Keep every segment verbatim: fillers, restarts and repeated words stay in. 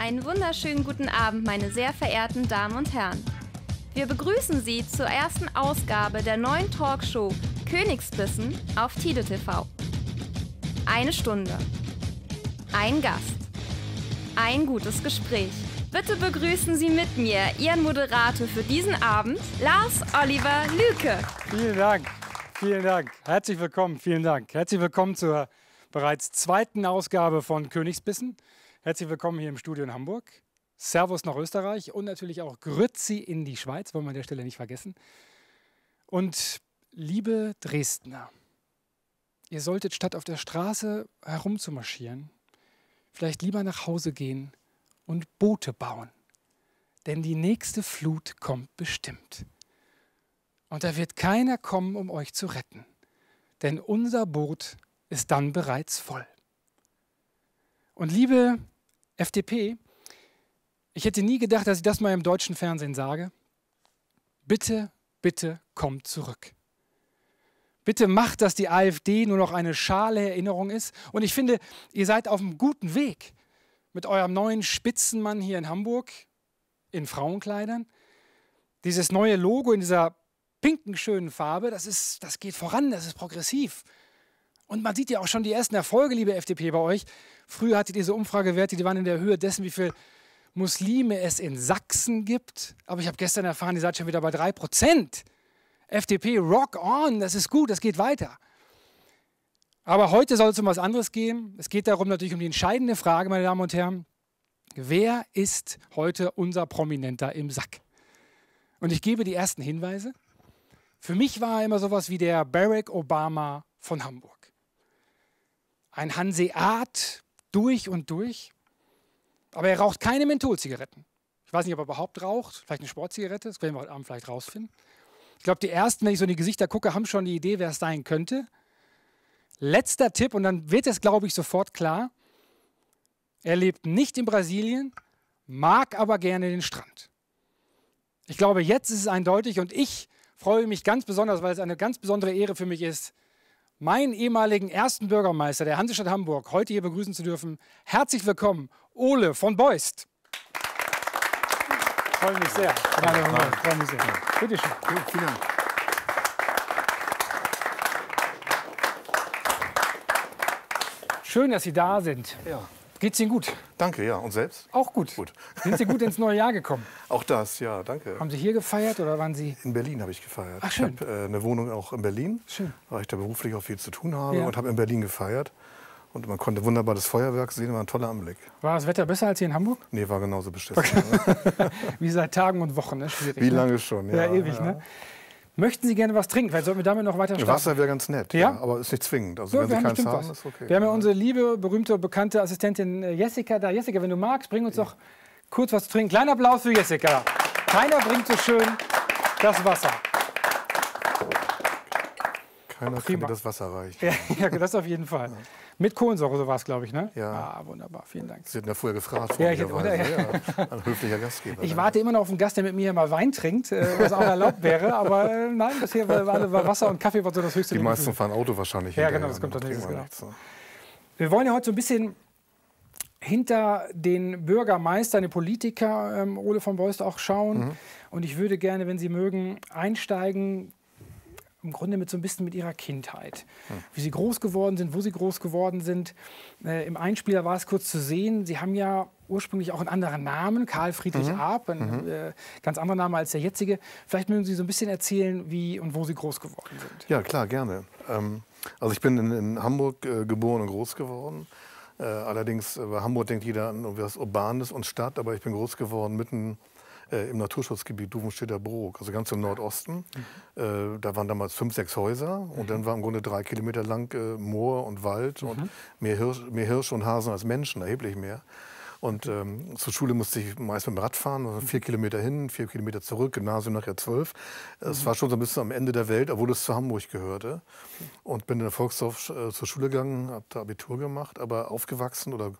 Einen wunderschönen guten Abend, meine sehr verehrten Damen und Herren. Wir begrüßen Sie zur ersten Ausgabe der neuen Talkshow Königsbissen auf Tide T V. Eine Stunde, ein Gast, ein gutes Gespräch. Bitte begrüßen Sie mit mir Ihren Moderator für diesen Abend, Lars Oliver Lüke. Vielen Dank, vielen Dank. Herzlich willkommen, vielen Dank. Herzlich willkommen zur bereits zweiten Ausgabe von Königsbissen. Herzlich willkommen hier im Studio in Hamburg. Servus nach Österreich und natürlich auch Grüezi in die Schweiz, wollen wir an der Stelle nicht vergessen. Und liebe Dresdner, ihr solltet statt auf der Straße herumzumarschieren, vielleicht lieber nach Hause gehen und Boote bauen. Denn die nächste Flut kommt bestimmt. Und da wird keiner kommen, um euch zu retten. Denn unser Boot ist dann bereits voll. Und liebe F D P, ich hätte nie gedacht, dass ich das mal im deutschen Fernsehen sage. Bitte, bitte kommt zurück. Bitte macht, dass die AfD nur noch eine schale Erinnerung ist. Und ich finde, ihr seid auf einem guten Weg mit eurem neuen Spitzenmann hier in Hamburg in Frauenkleidern. Dieses neue Logo in dieser pinken, schönen Farbe, das, ist, das geht voran, das ist progressiv. Und man sieht ja auch schon die ersten Erfolge, liebe F D P, bei euch. Früher hattet ihr diese Umfragewerte, die waren in der Höhe dessen, wie viele Muslime es in Sachsen gibt. Aber ich habe gestern erfahren, ihr seid schon wieder bei drei Prozent. F D P, rock on, das ist gut, das geht weiter. Aber heute soll es um was anderes gehen. Es geht darum natürlich um die entscheidende Frage, meine Damen und Herren. Wer ist heute unser Prominenter im Sack? Und ich gebe die ersten Hinweise. Für mich war er immer sowas wie der Barack Obama von Hamburg. Ein Hanseat durch und durch. Aber er raucht keine Mentholzigaretten. Ich weiß nicht, ob er überhaupt raucht. Vielleicht eine Sportzigarette, das werden wir heute Abend vielleicht rausfinden. Ich glaube, die ersten, wenn ich so in die Gesichter gucke, haben schon die Idee, wer es sein könnte. Letzter Tipp, und dann wird es, glaube ich, sofort klar. Er lebt nicht in Brasilien, mag aber gerne den Strand. Ich glaube, jetzt ist es eindeutig und ich freue mich ganz besonders, weil es eine ganz besondere Ehre für mich ist, meinen ehemaligen ersten Bürgermeister der Hansestadt Hamburg heute hier begrüßen zu dürfen. Herzlich willkommen, Ole von Beust. Ich freue mich sehr. Ja, ja, ja. Freue mich sehr. Bitte schön. Ja, vielen Dank. Schön, dass Sie da sind. Ja. Geht's Ihnen gut? Danke, ja. Und selbst? Auch gut. Gut. Sind Sie gut ins neue Jahr gekommen? Auch das, ja, danke. Haben Sie hier gefeiert oder waren Sie? In Berlin habe ich gefeiert. Ach, schön. Ich habe äh, eine Wohnung auch in Berlin, Schön. weil ich da beruflich auch viel zu tun habe Ja. und habe in Berlin gefeiert. Und man konnte wunderbar das Feuerwerk sehen, war ein toller Anblick. War das Wetter besser als hier in Hamburg? Nee, war genauso beschissen. Wie seit Tagen und Wochen, ne? Schwierig. Wie ne? lange schon, ja. Ja, ewig, ja. ne? Möchten Sie gerne was trinken? Vielleicht sollten wir damit noch weiter starten. Wasser wäre ganz nett, Ja? ja? Aber ist nicht zwingend. Also So, wenn wir Sie haben keins bestimmt haben, was. ist okay. Wir haben ja unsere liebe, berühmte, bekannte Assistentin äh, Jessica da. Jessica, wenn du magst, bring uns doch kurz was zu trinken. Kleiner Applaus für Jessica. Keiner bringt so schön das Wasser. Keiner kann Prima. mir das Wasser reichen. Ja, ja, das auf jeden Fall. Mit Kohlensäure, so war es, glaube ich, ne? Ja. Ah, wunderbar, vielen Dank. Sie hatten ja vorher gefragt, Ja, ich hätte- freundlicherweise. oder- ja. Ein höflicher Gastgeber. Ich ne? warte immer noch auf einen Gast, der mit mir mal Wein trinkt, äh, was auch erlaubt wäre. Aber äh, nein, bisher war, war war Wasser und Kaffee war so das höchste. Die Gefühl. meisten fahren Auto wahrscheinlich Ja, hinterher, genau, das kommt ne? als nächstes, kriegen wir genau. nichts, ne? Wir wollen ja heute so ein bisschen hinter den Bürgermeister, den Politiker, ähm, Ole von Beust, auch schauen. Mhm. Und ich würde gerne, wenn Sie mögen, einsteigen, im Grunde mit so ein bisschen mit Ihrer Kindheit. Mhm. Wie Sie groß geworden sind, wo Sie groß geworden sind. Äh, Im Einspieler war es kurz zu sehen. Sie haben ja ursprünglich auch einen anderen Namen, Karl Friedrich Mhm. Arp, ein Mhm. äh, ganz anderer Name als der jetzige. Vielleicht mögen Sie so ein bisschen erzählen, wie und wo Sie groß geworden sind. Ja, klar, gerne. Ähm, also ich bin in, in Hamburg äh, geboren und groß geworden. Äh, allerdings äh, bei Hamburg denkt jeder an was Urbanes und Stadt, aber ich bin groß geworden mitten äh, im Naturschutzgebiet Duvenstedter Brook, also ganz im Nordosten. Mhm. Äh, da waren damals fünf, sechs Häuser und Mhm. dann war im Grunde drei Kilometer lang äh, Moor und Wald Mhm. und mehr, Hirsch, mehr Hirsche und Hasen als Menschen, erheblich mehr. Und ähm, zur Schule musste ich meist mit dem Rad fahren, also vier Kilometer hin, vier Kilometer zurück, Gymnasium nachher zwölf. Es war schon so ein bisschen am Ende der Welt, obwohl es zu Hamburg gehörte. Und bin in der Volksdorf äh, zur Schule gegangen, habe da Abitur gemacht, aber aufgewachsen oder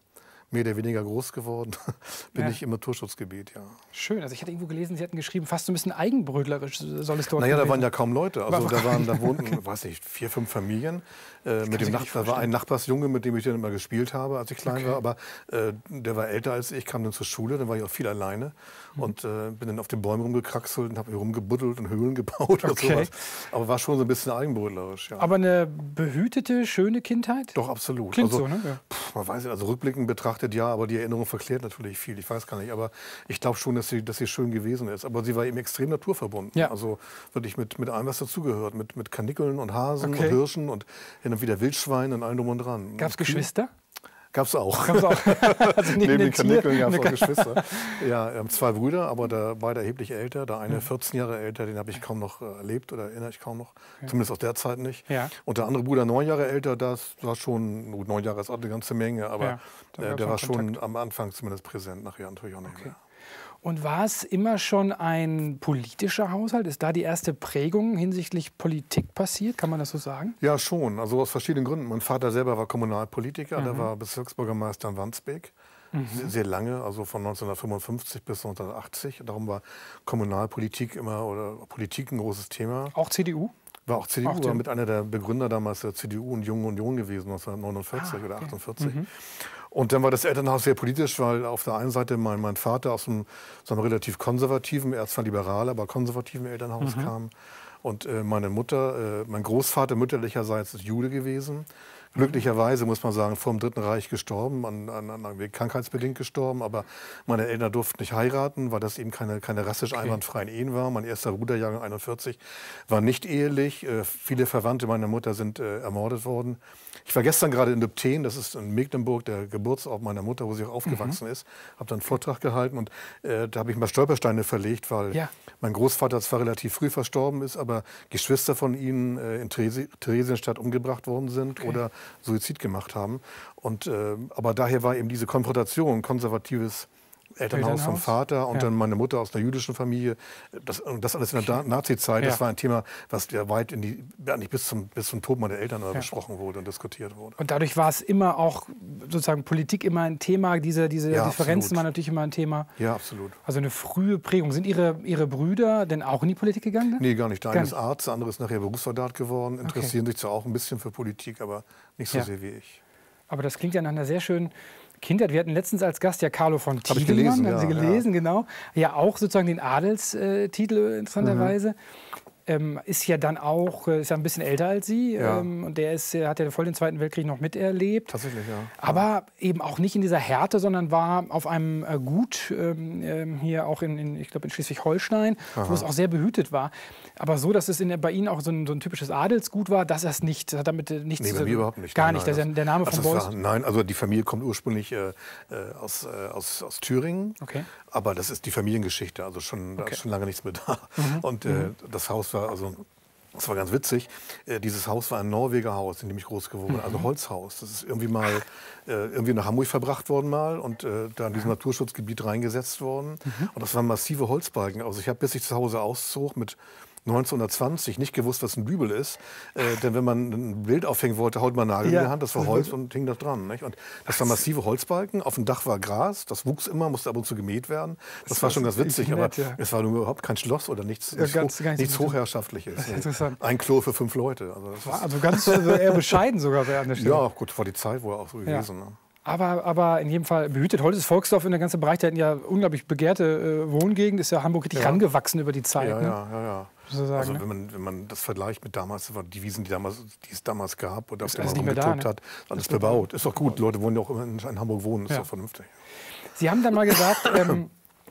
mehr oder weniger groß geworden, bin Ja. ich im Naturschutzgebiet, ja. Schön. Also ich hatte irgendwo gelesen, Sie hatten geschrieben, fast so ein bisschen eigenbrötlerisch soll es dort Naja, da gewesen waren ja kaum Leute. Also War- da, waren, da wohnten, weiß nicht, vier, fünf Familien. Äh, mit sich dem gar Nach nicht da war vorstellen. ein Nachbarsjunge, mit dem ich dann immer gespielt habe, als ich klein Okay. war. Aber äh, der war älter als ich, kam dann zur Schule, dann war ich auch viel alleine. Mhm. Und äh, bin dann auf den Bäumen rumgekraxelt und habe rumgebuddelt und Höhlen gebaut und Okay. sowas. Aber war schon so ein bisschen eigenbrötlerisch, ja. Aber eine behütete, schöne Kindheit? Doch, absolut. Klingt also, so, ne? Ja. Pff, man weiß nicht, also rückblickend betrachtet ja, aber die Erinnerung verklärt natürlich viel. Ich weiß gar nicht, aber ich glaube schon, dass sie, dass sie schön gewesen ist. Aber sie war eben extrem naturverbunden. Ja. Also wirklich mit, mit allem, was dazugehört. Mit, mit Kanickeln und Hasen Okay. und Hirschen und hin und wieder Wildschweinen und allem drum und dran. Gab es Und Kühe Geschwister? Gab's auch. Gab's auch. Also Neben den Tier- Kanickeln gab es auch eine- Geschwister. Ja, wir haben zwei Brüder, aber der, beide erheblich älter. Der eine vierzehn Jahre älter, den habe ich kaum noch äh, erlebt oder erinnere ich kaum noch. Zumindest aus der Zeit nicht. Ja. Und der andere Bruder neun Jahre älter, das war schon, gut, neun Jahre ist auch eine ganze Menge, aber Ja, da äh, gab's der noch war schon Kontakt. am Anfang zumindest präsent, nachher natürlich auch nicht Okay. mehr. Und war es immer schon ein politischer Haushalt? Ist da die erste Prägung hinsichtlich Politik passiert? Kann man das so sagen? Ja, schon. Also aus verschiedenen Gründen. Mein Vater selber war Kommunalpolitiker, Mhm. der war Bezirksbürgermeister in Wandsbek. Sehr, sehr lange, also von neunzehnhundertfünfundfünfzig bis neunzehnhundertachtzig. Darum war Kommunalpolitik immer oder Politik ein großes Thema. Auch C D U? War auch C D U, Auch war den- mit einer der Begründer damals der C D U und Jungen Union gewesen, neunzehnhundertneunundvierzig Ah, oder okay. achtundvierzig. Und dann war das Elternhaus sehr politisch, weil auf der einen Seite mein, mein Vater aus einem, sagen wir, relativ konservativen, er ist zwar liberal, aber konservativen Elternhaus kam. Und äh, meine Mutter, äh, mein Großvater mütterlicherseits ist Jude gewesen. Glücklicherweise, muss man sagen, vor dem Dritten Reich gestorben, an, an, an krankheitsbedingt gestorben. Aber meine Eltern durften nicht heiraten, weil das eben keine, keine rassisch einwandfreien Ehen war. Mein erster Bruder, Jahrgang einundvierzig, war nicht ehelich. Äh, viele Verwandte meiner Mutter sind äh, ermordet worden. Ich war gestern gerade in Lübten, das ist in Mecklenburg, der Geburtsort meiner Mutter, wo sie auch aufgewachsen ist. Habe dann einen Vortrag gehalten und äh, da habe ich mal Stolpersteine verlegt, weil Ja. mein Großvater zwar relativ früh verstorben ist, aber Geschwister von ihnen äh, in Theresi Theresienstadt umgebracht worden sind oder Suizid gemacht haben. Und, äh, aber daher war eben diese Konfrontation, konservatives Elternhaus vom Elternhaus? Vater und Ja. dann meine Mutter aus einer jüdischen Familie. Das, und das alles in der Da- Nazi-Zeit, Ja. das war ein Thema, was ja weit in die, ja, nicht bis zum, bis zum Tod meiner Eltern aber besprochen wurde und diskutiert wurde. Und dadurch war es immer auch, sozusagen Politik immer ein Thema, diese, diese Ja, Differenzen absolut. waren natürlich immer ein Thema. Ja, absolut. Also eine frühe Prägung. Sind Ihre, Ihre Brüder denn auch in die Politik gegangen? Nee, gar nicht. Der Gar eine ist nicht. Arzt, der andere ist nachher Berufssoldat geworden, interessieren sich zwar auch ein bisschen für Politik, aber nicht so Ja. sehr wie ich. Aber das klingt ja nach einer sehr schönen Kindheit. Wir hatten letztens als Gast ja Carlo von Hab ich Tiedemann. gelesen, Haben Sie ja, gelesen, genau. Ja, auch sozusagen den Adelstitel interessanterweise. Ähm, ist ja dann auch, äh, ist ja ein bisschen älter als Sie. Ja. Ähm, und der ist, äh, hat ja voll den Zweiten Weltkrieg noch miterlebt. Tatsächlich, ja. Aber eben auch nicht in dieser Härte, sondern war auf einem äh, Gut ähm, ähm, hier auch in, in ich glaube in Schleswig-Holstein, wo es auch sehr behütet war. Aber so, dass es in, bei Ihnen auch so ein, so ein typisches Adelsgut war, das ist nicht, das hat damit äh, nichts Nee, zu bei mir überhaupt nicht. Gar Nein, nicht. nein, Der, der Name also von es Beuys. war, Nein, also die Familie kommt ursprünglich äh, äh, aus, äh, aus, aus Thüringen. Okay. Aber das ist die Familiengeschichte, also schon, da Okay. ist schon lange nichts mehr da. Und äh, das Haus war, also das war ganz witzig, äh, dieses Haus war ein Norweger Haus, in dem ich groß geworden bin, also Holzhaus. Das ist irgendwie mal äh, irgendwie nach Hamburg verbracht worden mal und äh, da in diesem Naturschutzgebiet reingesetzt worden. Und das waren massive Holzbalken. Also ich habe, bis ich zu Hause auszog mit neunzehnhundertzwanzig nicht gewusst, was ein Dübel ist. Äh, denn wenn man ein Bild aufhängen wollte, haut man einen Nagel Ja. in die Hand, das war Holz und hing da dran. Nicht? Und das waren massive Holzbalken, auf dem Dach war Gras, das wuchs immer, musste ab und zu gemäht werden. Das, war schon ganz witzig, nett, aber ja. es war nur überhaupt kein Schloss oder nichts, Ja, nichts, ganz- hoch, gar nicht nichts so- Hochherrschaftliches. Nee. Interessant. Ein Klo für fünf Leute. Also das ist, Also ganz also eher bescheiden sogar an der Stelle. ja, gut, war die Zeit wohl auch so gewesen. Ne? Aber, aber in jedem Fall behütet. Holtes Volksdorf in der ganzen Bereich, der hatten ja unglaublich begehrte äh, Wohngegend, ist ja Hamburg richtig Ja. rangewachsen über die Zeit. Ja, ne? ja, ja, ja. Sozusagen, Also ne? wenn man, wenn man das vergleicht mit damals, die Wiesen, die, damals, die es damals gab und auf Ist denen alles man nicht mehr da, rumgetobt ne? hat, alles bebaut. Ist doch gut, Leute wollen ja auch immer in in Hamburg wohnen, ist Ja. doch vernünftig. Sie haben dann mal gesagt, ähm,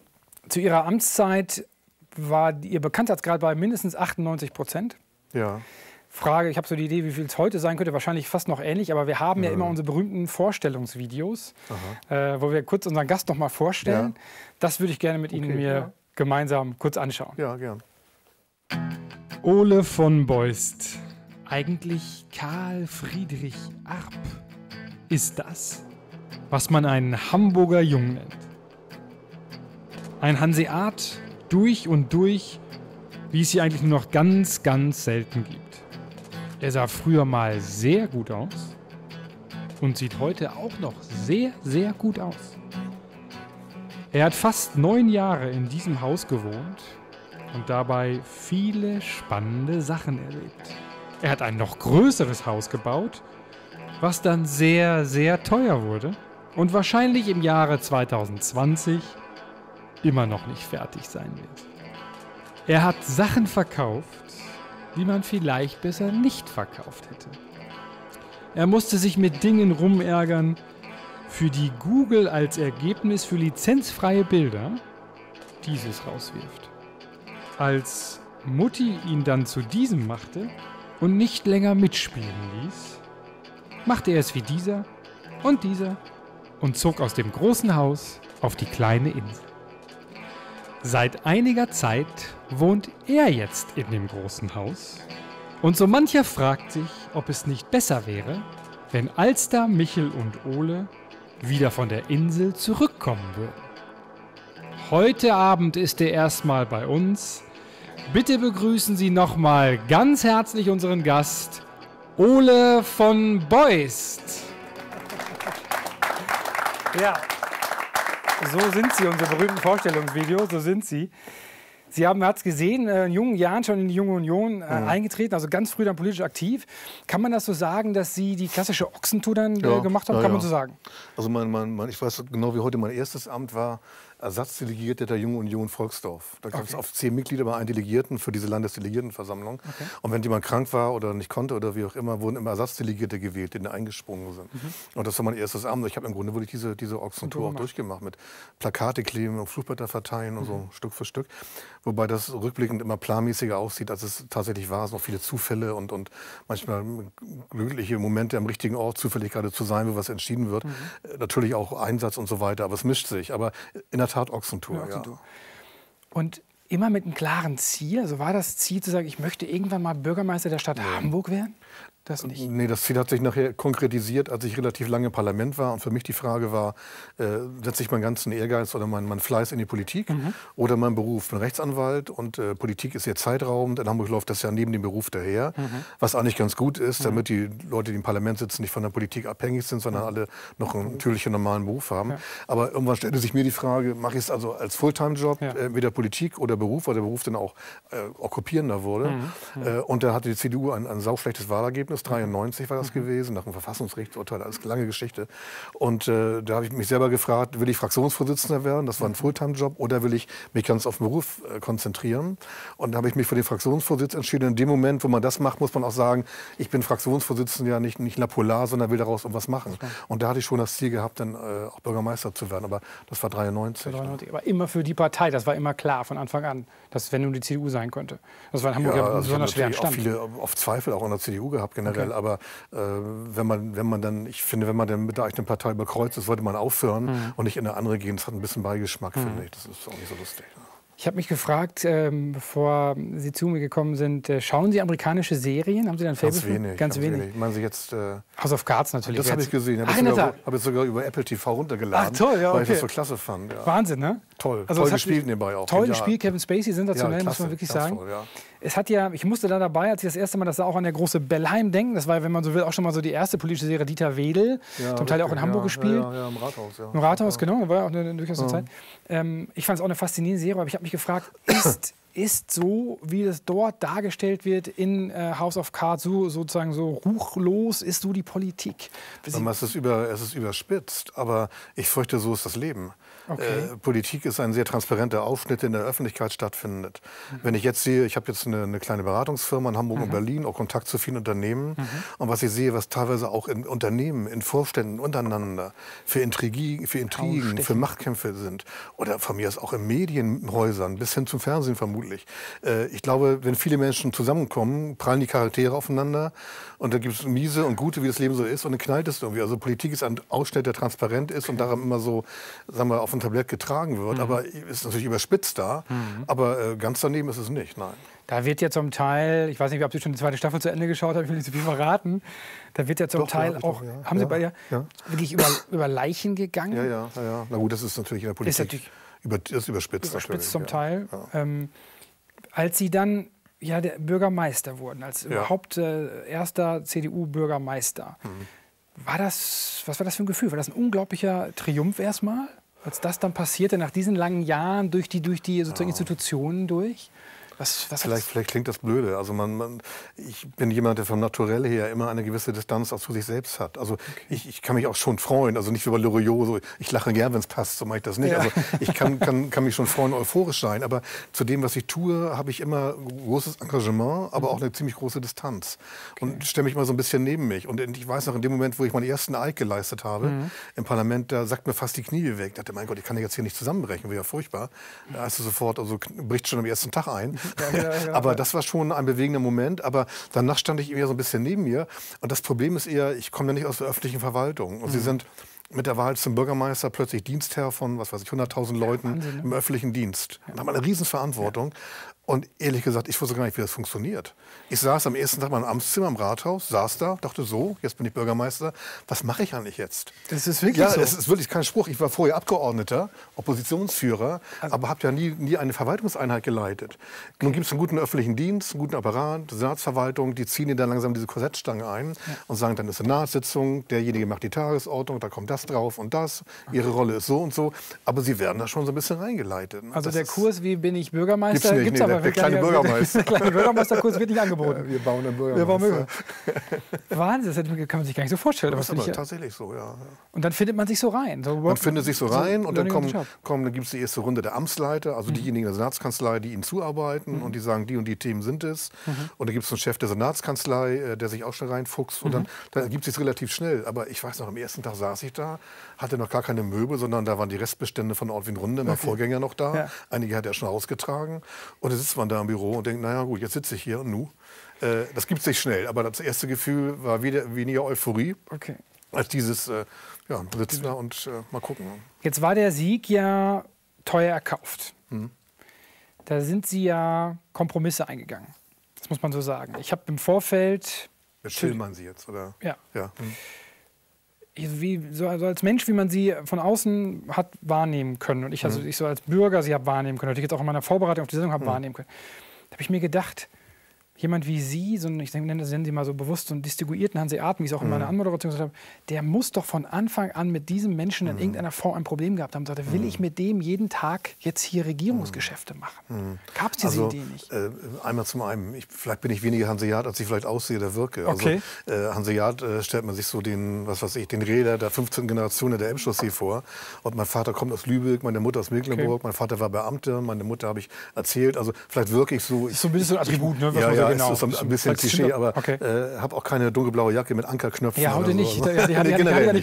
zu Ihrer Amtszeit war die- Ihr Bekanntheitsgrad bei mindestens achtundneunzig Prozent. Ja. Frage, ich habe so die Idee, wie viel es heute sein könnte, wahrscheinlich fast noch ähnlich, aber wir haben ja immer unsere berühmten Vorstellungsvideos, äh, wo wir kurz unseren Gast noch mal vorstellen. Ja. Das würde ich gerne mit Ihnen Okay, mir ja. gemeinsam kurz anschauen. Ja, gern. Ole von Beust, eigentlich Karl Friedrich Arp, ist das, was man einen Hamburger Jung nennt. Ein Hanseat durch und durch, wie es sie eigentlich nur noch ganz, ganz selten gibt. Er sah früher mal sehr gut aus, und sieht heute auch noch sehr, sehr gut aus. Er hat fast neun Jahre in diesem Haus gewohnt und dabei viele spannende Sachen erlebt. Er hat ein noch größeres Haus gebaut, was dann sehr, sehr teuer wurde und wahrscheinlich im Jahre zweitausendzwanzig immer noch nicht fertig sein wird. Er hat Sachen verkauft, die man vielleicht besser nicht verkauft hätte. Er musste sich mit Dingen rumärgern, für die Google als Ergebnis für lizenzfreie Bilder dieses rauswirft. Als Mutti ihn dann zu diesem machte und nicht länger mitspielen ließ, machte er es wie dieser und dieser und zog aus dem großen Haus auf die kleine Insel. Seit einiger Zeit wohnt er jetzt in dem großen Haus und so mancher fragt sich, ob es nicht besser wäre, wenn Alster, Michel und Ole wieder von der Insel zurückkommen würden. Heute Abend ist er erstmal bei uns. Bitte begrüßen Sie nochmal ganz herzlich unseren Gast, Ole von Beust. Ja, so sind Sie, unsere berühmten Vorstellungsvideos, so sind Sie. Sie haben, man hat es gesehen, in jungen Jahren schon in die Junge Union äh, mhm. eingetreten, also ganz früh dann politisch aktiv. Kann man das so sagen, dass Sie die klassische Ochsentour dann äh, ja, gemacht haben? Ja, Kann ja. man so sagen? Also mein, mein, mein, ich weiß genau wie heute, mein erstes Amt war Ersatzdelegierter der Jungen Union Volksdorf. Da gab es okay. auf zehn Mitglieder mal einen Delegierten für diese Landesdelegiertenversammlung. Okay. Und wenn jemand krank war oder nicht konnte oder wie auch immer, wurden immer Ersatzdelegierte gewählt, die da eingesprungen sind. Mhm. Und das war mein erstes Amt. Ich habe im Grunde wirklich diese, diese Ochsentour auch durchgemacht mit Plakate kleben und Flugblätter verteilen und mhm. so Stück für Stück. Wobei das rückblickend immer planmäßiger aussieht, als es tatsächlich war. Es noch viele Zufälle und, und manchmal glückliche Momente am richtigen Ort, zufällig gerade zu sein, wo was entschieden wird. Mhm. Natürlich auch Einsatz und so weiter, aber es mischt sich. Aber in der Tat Ochsentour, ja, Ochsentour. Ja. Und immer mit einem klaren Ziel? Also war das Ziel zu sagen, ich möchte irgendwann mal Bürgermeister der Stadt nee. Hamburg werden? Das nicht? Nee, das Ziel hat sich nachher konkretisiert, als ich relativ lange im Parlament war. Und für mich die Frage war, äh, setze ich meinen ganzen Ehrgeiz oder meinen mein Fleiß in die Politik mhm. oder meinen Beruf? Ich bin Rechtsanwalt und äh, Politik ist sehr zeitraubend. In Hamburg läuft das ja neben dem Beruf daher, mhm. was eigentlich ganz gut ist, damit die Leute, die im Parlament sitzen, nicht von der Politik abhängig sind, sondern mhm. alle noch einen natürlichen, normalen Beruf haben. Ja. Aber irgendwann stellte sich mir die Frage, mache ich es also als Fulltime-Job, ja. äh, weder Politik oder Beruf, weil der Beruf dann auch äh, okkupierender wurde. Mhm. Äh, und da hatte die C D U ein, ein sauschlechtes Wahlergebnis. dreiundneunzig war das mhm. gewesen, nach einem Verfassungsgerichtsurteil, alles lange Geschichte. Und äh, da habe ich mich selber gefragt, will ich Fraktionsvorsitzender werden, das war ein Fulltime-Job, oder will ich mich ganz auf den Beruf äh, konzentrieren? Und da habe ich mich für den Fraktionsvorsitz entschieden. In dem Moment, wo man das macht, muss man auch sagen, ich bin Fraktionsvorsitzender, ja nicht, nicht Lapolar, sondern will daraus irgendwas machen. Okay. Und da hatte ich schon das Ziel gehabt, dann äh, auch Bürgermeister zu werden. Aber das war dreiundneunzig. dreiundneunzig. Ne? Aber immer für die Partei, das war immer klar von Anfang an, dass wenn nur die C D U sein könnte. Das war in Hamburg ja, ja also besonders schwer Stand. Ich habe viele auf Zweifel auch in der C D U gehabt generell. Okay. Aber äh, wenn man, wenn man dann, ich finde, wenn man dann mit der eigenen Partei überkreuzt ist, sollte man aufhören mhm. und nicht in eine andere gehen. Das hat ein bisschen Beigeschmack, mhm. finde ich. Das ist auch nicht so lustig. Ne? Ich habe mich gefragt, ähm, bevor Sie zu mir gekommen sind, äh, schauen Sie amerikanische Serien? Haben Sie dann Ganz wenig. Ganz, ganz wenig. wenig. Meinen Sie jetzt, äh, House of Cards natürlich. Das habe ich gesehen. Habe ich sogar, hab sogar über Apple T V runtergeladen, Ach, toll, ja, okay. weil ich das so klasse fand. Ja. Wahnsinn, ne? Toll. Also toll gespielt nebenbei auch. Toll gespielt, Kevin Spacey, sensationell, ja, klasse, muss man wirklich klasse, sagen. Toll, ja. Es hat ja, ich musste da dabei, als ich das erste Mal, das sah auch an der große Bellheim denken. Das war, wenn man so will, auch schon mal so die erste politische Serie Dieter Wedel. Ja, zum Teil auch in Hamburg ja, gespielt. Ja, ja, im Rathaus, ja. Im Rathaus, genau. Da war ja auch eine, durchaus eine ja. Zeit. Ähm, ich fand es auch eine faszinierende Serie, aber ich habe mich gefragt, ist, ist so, wie das dort dargestellt wird in äh, House of Cards, so, sozusagen so ruchlos, ist so die Politik? Es ist, über, es ist überspitzt, aber ich fürchte, so ist das Leben. Okay. Äh, Politik ist ein sehr transparenter Aufschnitt, der in der Öffentlichkeit stattfindet. Mhm. Wenn ich jetzt sehe, ich habe jetzt eine, eine kleine Beratungsfirma in Hamburg mhm. und Berlin, auch Kontakt zu vielen Unternehmen. Mhm. Und was ich sehe, was teilweise auch in Unternehmen, in Vorständen untereinander für, Intrigi, für Intrigen, für Machtkämpfe sind. Oder von mir aus auch in Medienhäusern, bis hin zum Fernsehen vermutlich. Äh, ich glaube, wenn viele Menschen zusammenkommen, prallen die Charaktere aufeinander. Und da gibt es miese und gute, wie das Leben so ist. Und dann knallt es irgendwie. Also Politik ist ein Ausschnitt, der transparent ist okay. und daran immer so, sagen wir, auf ein Tablett getragen wird, mhm. aber ist natürlich überspitzt da, mhm. aber äh, ganz daneben ist es nicht, nein. Da wird ja zum Teil, ich weiß nicht, ob Sie schon die zweite Staffel zu Ende geschaut haben, ich will nicht so viel verraten, da wird ja zum doch, Teil ja, auch, doch, ja. haben Sie ja, bei ja, ja. wirklich über, über Leichen gegangen? Ja, ja, ja, ja. Na gut, das ist natürlich in der Politik, ist natürlich über, ist überspitzt. Überspitzt zum ja. Teil. Ja. Ähm, als Sie dann ja, der Bürgermeister wurden, als ja. überhaupt äh, erster C D U-Bürgermeister, mhm. war das, was war das für ein Gefühl? War das ein unglaublicher Triumph erstmal, als das dann passierte, nach diesen langen Jahren durch die, durch die sozusagen ja. Institutionen durch? Was, was vielleicht, vielleicht klingt das blöde. Also man, man, ich bin jemand, der vom Naturell her immer eine gewisse Distanz auch zu sich selbst hat. Also okay. ich, ich kann mich auch schon freuen. Also nicht wie bei Loriot, so, ich lache gern, wenn es passt, so mache ich das nicht. Ja. Also ich kann, kann, kann mich schon freuen, euphorisch sein. Aber zu dem, was ich tue, habe ich immer großes Engagement, aber auch eine ziemlich große Distanz. Okay. Und stelle mich mal so ein bisschen neben mich. Und ich weiß noch, in dem Moment, wo ich meinen ersten Eid geleistet habe, mhm. im Parlament, da sagt mir fast die Knie weg. Ich dachte, mein Gott, ich kann jetzt hier nicht zusammenbrechen, wäre ja furchtbar. Da hast du sofort, also bricht schon am ersten Tag ein. Ja, ja, ja, aber das war schon ein bewegender Moment. Aber danach stand ich eher so ein bisschen neben mir. Und das Problem ist eher, ich komme ja nicht aus der öffentlichen Verwaltung. Und mhm. Sie sind mit der Wahl zum Bürgermeister plötzlich Dienstherr von, was weiß ich, hunderttausend Leuten Wahnsinn, ne? Im öffentlichen Dienst. Ja. Da haben wir eine Riesenverantwortung. Ja. Und ehrlich gesagt, ich wusste gar nicht, wie das funktioniert. Ich saß am ersten Tag in meinem Amtszimmer im Rathaus, saß da, dachte so, jetzt bin ich Bürgermeister, was mache ich eigentlich jetzt? Das ist wirklich ja, so? Ja, es ist wirklich kein Spruch. Ich war vorher Abgeordneter, Oppositionsführer, also aber habe ja nie, nie eine Verwaltungseinheit geleitet. Okay. Nun gibt es einen guten öffentlichen Dienst, einen guten Apparat, Senatsverwaltung, die ziehen dann langsam diese Korsettstange ein ja. und sagen, dann ist Senatssitzung, derjenige macht die Tagesordnung, da kommt das drauf und das, okay. ihre Rolle ist so und so, aber sie werden da schon so ein bisschen reingeleitet. Also das der Kurs, wie bin ich Bürgermeister, gibt es aber der, der kleine Bürgermeister. Der kleine Bürgermeisterkurs wird nicht angeboten. Ja, wir bauen einen Bürgermeister. Wahnsinn, das kann man sich gar nicht so vorstellen. Das ist aber ich, tatsächlich so, ja. Und dann findet man sich so rein. So, man findet sich so rein so, und dann, kommen, kommen, dann gibt es die erste Runde der Amtsleiter, also mhm. diejenigen der Senatskanzlei, die ihnen zuarbeiten mhm. und die sagen, die und die Themen sind es. Mhm. Und dann gibt es einen Chef der Senatskanzlei, der sich auch schon reinfuchst. Und mhm. dann, dann gibt es es relativ schnell. Aber ich weiß noch, am ersten Tag saß ich da, hatte noch gar keine Möbel, sondern da waren die Restbestände von Ortwin Runde, mein okay. Vorgänger noch da. Ja. Einige hat er schon ausgetragen. Und dann sitzt man da im Büro und denkt, naja gut, jetzt sitze ich hier und nu. Äh, das gibt sich schnell, aber das erste Gefühl war wieder, weniger Euphorie okay. als dieses äh, ja, Sitzen da und äh, mal gucken. Jetzt war der Sieg ja teuer erkauft. Hm. Da sind Sie ja Kompromisse eingegangen. Das muss man so sagen. Ich habe im Vorfeld... Mit Schillmann Sie jetzt, oder? Ja. ja. Hm. Wie, so also als Mensch, wie man sie von außen hat wahrnehmen können. Und ich, also, ich so als Bürger sie habe wahrnehmen können. Und ich jetzt auch in meiner Vorbereitung auf die Sendung habe mhm. wahrnehmen können. Da habe ich mir gedacht, jemand wie Sie, so, ich nenne das, nennen Sie mal so bewusst, so einen distinguierten Hanseaten, wie ich es auch in meiner Anmoderation gesagt habe, der muss doch von Anfang an mit diesem Menschen in mhm. irgendeiner Form ein Problem gehabt haben. Und sagte, will ich mit dem jeden Tag jetzt hier Regierungsgeschäfte machen? Mhm. Gab es diese also, Idee nicht? Äh, einmal zum einen, ich, vielleicht bin ich weniger Hanseat, als ich vielleicht aussehe oder wirke. Okay. Also, äh, Hanseat äh, stellt man sich so den, was weiß ich, den Räder der fünfzehnten Generation der Elbchaussee vor. Und mein Vater kommt aus Lübeck, meine Mutter aus Mecklenburg, okay. mein Vater war Beamter, meine Mutter habe ich erzählt. Also vielleicht wirke ich so. Ich, ist so ein bisschen so ein Attribut, ne? Was ja, man so ja, genau. ist so ein bisschen Klischee, aber okay. äh, habe auch keine dunkelblaue Jacke mit Ankerknöpfen. Ja, heute so. nicht. Die, die, die, die, generell ja nicht.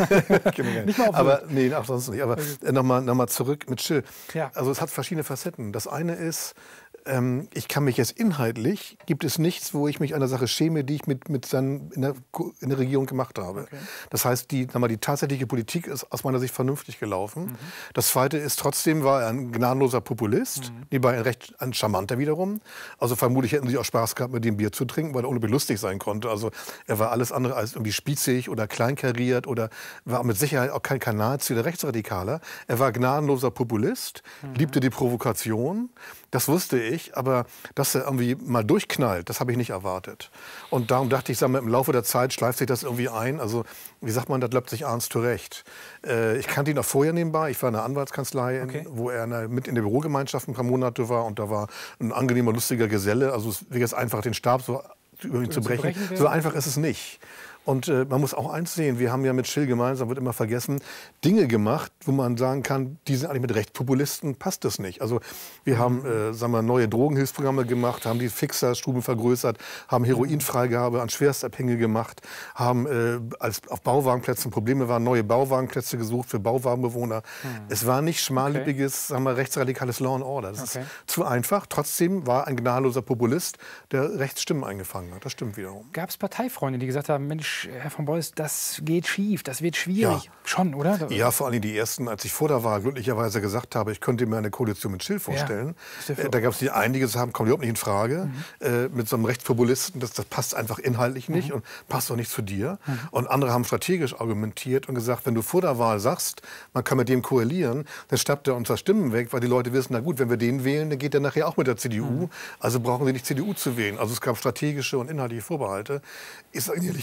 nicht. nicht mal aber nee, auch sonst nicht. Aber äh, nochmal noch mal zurück mit Schill. Ja. Also es hat verschiedene Facetten. Das eine ist, ähm, ich kann mich jetzt inhaltlich, gibt es nichts, wo ich mich einer Sache schäme, die ich mit, mit seinen, in, der, in der Regierung gemacht habe. Okay. Das heißt, die, mal, die tatsächliche Politik ist aus meiner Sicht vernünftig gelaufen. Mhm. Das Zweite ist, trotzdem war er ein gnadenloser Populist, mhm. nebenbei ein recht ein charmanter wiederum. Also vermutlich hätten sie auch Spaß gehabt, mit dem Bier zu trinken, weil er unbedingt lustig sein konnte. Also er war alles andere als irgendwie spießig oder kleinkariert oder war mit Sicherheit auch kein Nazi oder Rechtsradikaler. Er war gnadenloser Populist, mhm. liebte die Provokation. Das wusste ich, aber dass er irgendwie mal durchknallt, das habe ich nicht erwartet. Und darum dachte ich, sag mal, im Laufe der Zeit schleift sich das irgendwie ein. Also, wie sagt man, das läuft sich abends zurecht. Äh, ich kannte ihn auch vorher nebenbei. Ich war in einer Anwaltskanzlei, okay. wo er in der, mit in der Bürogemeinschaft ein paar Monate war. Und da war ein angenehmer, lustiger Geselle. Also, es wäre jetzt einfach, den Stab so über ihn zu brechen. brechen so einfach ist es nicht. Und äh, man muss auch eins sehen, wir haben ja mit Schill gemeinsam, wird immer vergessen, Dinge gemacht, wo man sagen kann, die sind eigentlich mit Rechtspopulisten, passt das nicht. Also wir haben äh, sagen wir, neue Drogenhilfsprogramme gemacht, haben die Fixerstuben vergrößert, haben Heroinfreigabe an Schwerstabhängige gemacht, haben, äh, als auf Bauwagenplätzen Probleme waren, neue Bauwagenplätze gesucht für Bauwagenbewohner. Mhm. Es war nicht schmallippiges, okay. sagen wir, rechtsradikales Law and Order. Das okay. ist zu einfach. Trotzdem war ein gnadenloser Populist, der Rechtsstimmen eingefangen hat. Das stimmt wiederum. Gab es Parteifreunde, die gesagt haben, Mensch, Herr von Beuys, das geht schief, das wird schwierig. Ja. Schon, oder? Ja, vor allem die ersten, als ich vor der Wahl glücklicherweise gesagt habe, ich könnte mir eine Koalition mit Schill vorstellen. Ja, äh, da gab es die einige, die sagen, kommt überhaupt nicht in Frage. Mhm. Äh, mit so einem Rechtspopulisten, das, das passt einfach inhaltlich nicht mhm. und passt auch nicht zu dir. Mhm. Und andere haben strategisch argumentiert und gesagt, wenn du vor der Wahl sagst, man kann mit dem koalieren, dann stappt er unsere Stimmen weg, weil die Leute wissen, na gut, wenn wir den wählen, dann geht er nachher auch mit der C D U. Mhm. Also brauchen sie nicht C D U zu wählen. Also es gab strategische und inhaltliche Vorbehalte. Ist eigentlich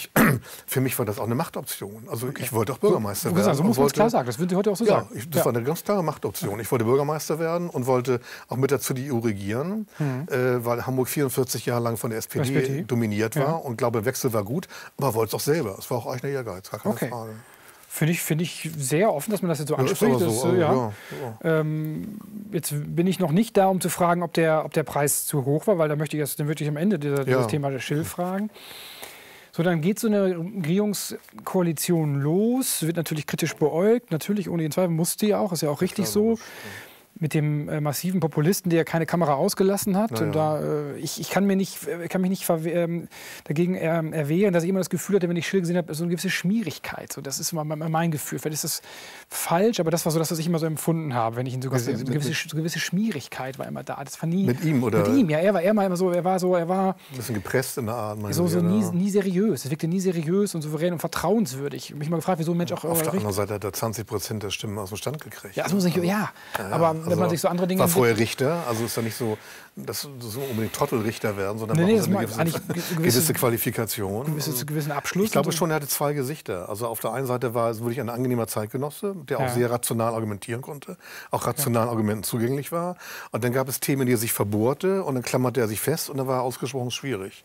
für mich war das auch eine Machtoption. Also okay. ich wollte auch Bürgermeister so, werden. So muss man es klar sagen, das würden Sie heute auch so ja, sagen. Ich, das ja. war eine ganz klare Machtoption. Ich wollte Bürgermeister werden und wollte auch mit dazu die E U regieren, mhm. äh, weil Hamburg vierundvierzig Jahre lang von der S P D, S P D. dominiert war ja. und glaube, der Wechsel war gut, aber wollte es auch selber. Es war auch eigener Ehrgeiz, gar keine okay. Frage. Finde ich, find ich sehr offen, dass man das jetzt so ja, anspricht. So, das, also, ja. Ja, ja. Ähm, jetzt bin ich noch nicht da, um zu fragen, ob der, ob der Preis zu hoch war, weil da möchte ich jetzt, dann würde ich am Ende dieser, ja. dieses Thema der Schill fragen. So, dann geht so eine Regierungskoalition los, wird natürlich kritisch beäugt, natürlich ohne jeden Zweifel, musste ja auch, ist ja auch richtig ja, so. Mit dem äh, massiven Populisten, der keine Kamera ausgelassen hat. Ja, und da, äh, ich, ich kann, mir nicht, kann mich nicht ähm, dagegen ähm, erwehren, dass ich immer das Gefühl hatte, wenn ich Schill gesehen habe, so eine gewisse Schmierigkeit. So, das ist immer mein Gefühl. Vielleicht ist das falsch, aber das war so das, was ich immer so empfunden habe. Wenn ich ihn sogar so, so, eine gewisse, so eine gewisse Schmierigkeit war immer da. Das war nie, mit ihm, oder? Mit ihm, ja. Er war, er war immer so, er war so, er war... Ein bisschen gepresst in der Art. So, so nie, nie seriös. Es wirkte nie seriös und souverän und vertrauenswürdig. Ich habe mich mal gefragt, wieso ein Mensch auch... Auf der anderen Seite hat er zwanzig Prozent der Stimmen aus dem Stand gekriegt. Ja, das muss ich, also, ja. ja, aber also wenn man sich so andere Dinge... War vorher Richter, also ist ja nicht so, dass so unbedingt Trottelrichter werden, sondern nee, nee, so eine gewisse, gewisse, gewisse Qualifikation. Gewisse, gewissen Abschluss. Ich glaube schon, er hatte zwei Gesichter. Also auf der einen Seite war es wirklich ein angenehmer Zeitgenosse, der auch ja. sehr rational argumentieren konnte, auch rationalen ja. Argumenten zugänglich war. Und dann gab es Themen, die er sich verbohrte und dann klammerte er sich fest und dann war er ausgesprochen schwierig.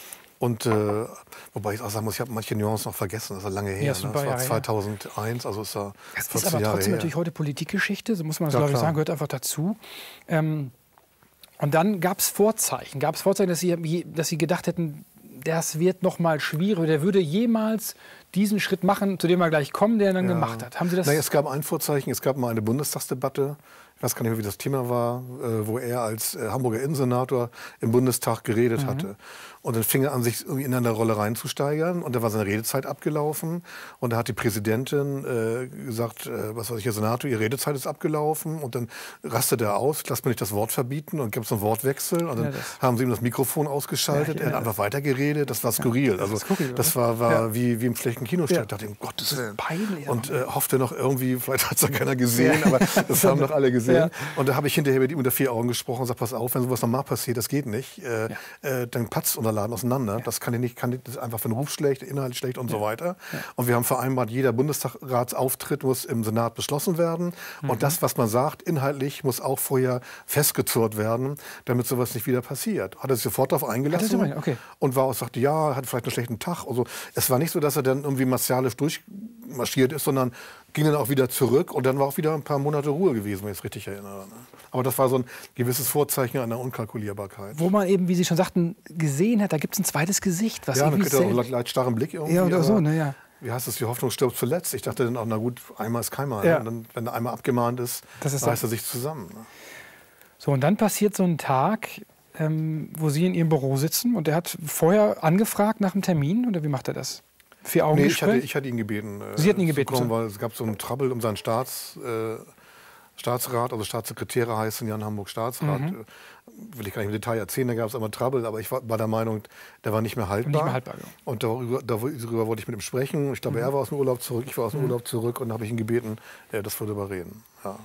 Und äh, wobei ich auch sagen muss, ich habe manche Nuancen noch vergessen, das ist lange her. Ja, ne? Das war zweitausendeins, also ist da das ist aber trotzdem her. natürlich heute Politikgeschichte, so muss man das ja, glaube ich klar. sagen, gehört einfach dazu. Ähm, und dann gab es Vorzeichen, gab es Vorzeichen, dass sie, dass sie gedacht hätten, das wird noch mal schwierig, der würde jemals diesen Schritt machen, zu dem wir gleich kommen, der er dann ja. gemacht hat. Haben Sie das? Naja, es gab ein Vorzeichen, es gab mal eine Bundestagsdebatte, ich weiß gar nicht mehr, wie das Thema war, äh, wo er als äh, Hamburger Innensenator im Bundestag geredet mhm. hatte. Und dann fing er an, sich irgendwie in eine Rolle reinzusteigern. Und da war seine Redezeit abgelaufen. Und da hat die Präsidentin äh, gesagt, äh, was weiß ich, Herr Senator, Ihre Redezeit ist abgelaufen. Und dann rastete er aus, lasst mir nicht das Wort verbieten. Und gab es einen Wortwechsel. Und dann ja, haben sie ihm das Mikrofon ausgeschaltet. Ja, ja, er hat einfach weitergeredet. Das war skurril. Also, das, skurril, das war, war ja. wie, wie im schlechten Kinostück. Ja. Ich dachte, um Gottes Willen. Peinlich. Und äh, hoffte noch irgendwie, vielleicht hat es ja keiner gesehen, aber das haben doch alle gesehen. Ja. Und da habe ich hinterher mit ihm unter vier Augen gesprochen und gesagt, pass auf, wenn sowas nochmal passiert, das geht nicht. Äh, ja. äh, dann platzt unser Laden auseinander. Ja. Das kann ich nicht, kann ich, das ist einfach für den Ruf schlecht, Inhalt schlecht und ja. so weiter. Ja. Und wir haben vereinbart, jeder Bundesratsauftritt muss im Senat beschlossen werden. Mhm. Und das, was man sagt, inhaltlich muss auch vorher festgezurrt werden, damit sowas nicht wieder passiert. Hat er sich sofort darauf eingelassen okay. und war auch, sagte, ja, hat vielleicht einen schlechten Tag. Also es war nicht so, dass er dann irgendwie martialisch durchmarschiert ist, sondern ging dann auch wieder zurück und dann war auch wieder ein paar Monate Ruhe gewesen, wenn ich es richtig erinnere. Aber das war so ein gewisses Vorzeichen einer Unkalkulierbarkeit. Wo man eben, wie Sie schon sagten, gesehen hat, da gibt es ein zweites Gesicht. Was ja, man könnte auch einen leitstarren Blick irgendwie. Ja, oder so, ne, ja. Wie heißt es, die Hoffnung stirbt zuletzt. Ich dachte dann auch, na gut, einmal ist keinmal. Ja. Und dann, wenn er einmal abgemahnt ist, ist reißt er sich zusammen. Ne? So, und dann passiert so ein Tag, ähm, wo Sie in Ihrem Büro sitzen und er hat vorher angefragt nach einem Termin, oder wie macht er das? Vier Augen nee, ich hatte, ich hatte ihn gebeten. Äh, Sie hatten ihn gebeten? Kommen, weil es gab so einen Trouble um seinen Staats, äh, Staatsrat, also Staatssekretäre heißen ja in Hamburg Staatsrat. Mhm. Will ich gar nicht im Detail erzählen, da gab es einmal Trouble, aber ich war, war der Meinung, der war nicht mehr haltbar. Nicht mehr haltbar, ja. Und darüber, darüber wollte ich mit ihm sprechen. Ich glaube, mhm. er war aus dem Urlaub zurück, ich war aus dem mhm. Urlaub zurück und habe ich ihn gebeten, äh, das würde überreden. Ja.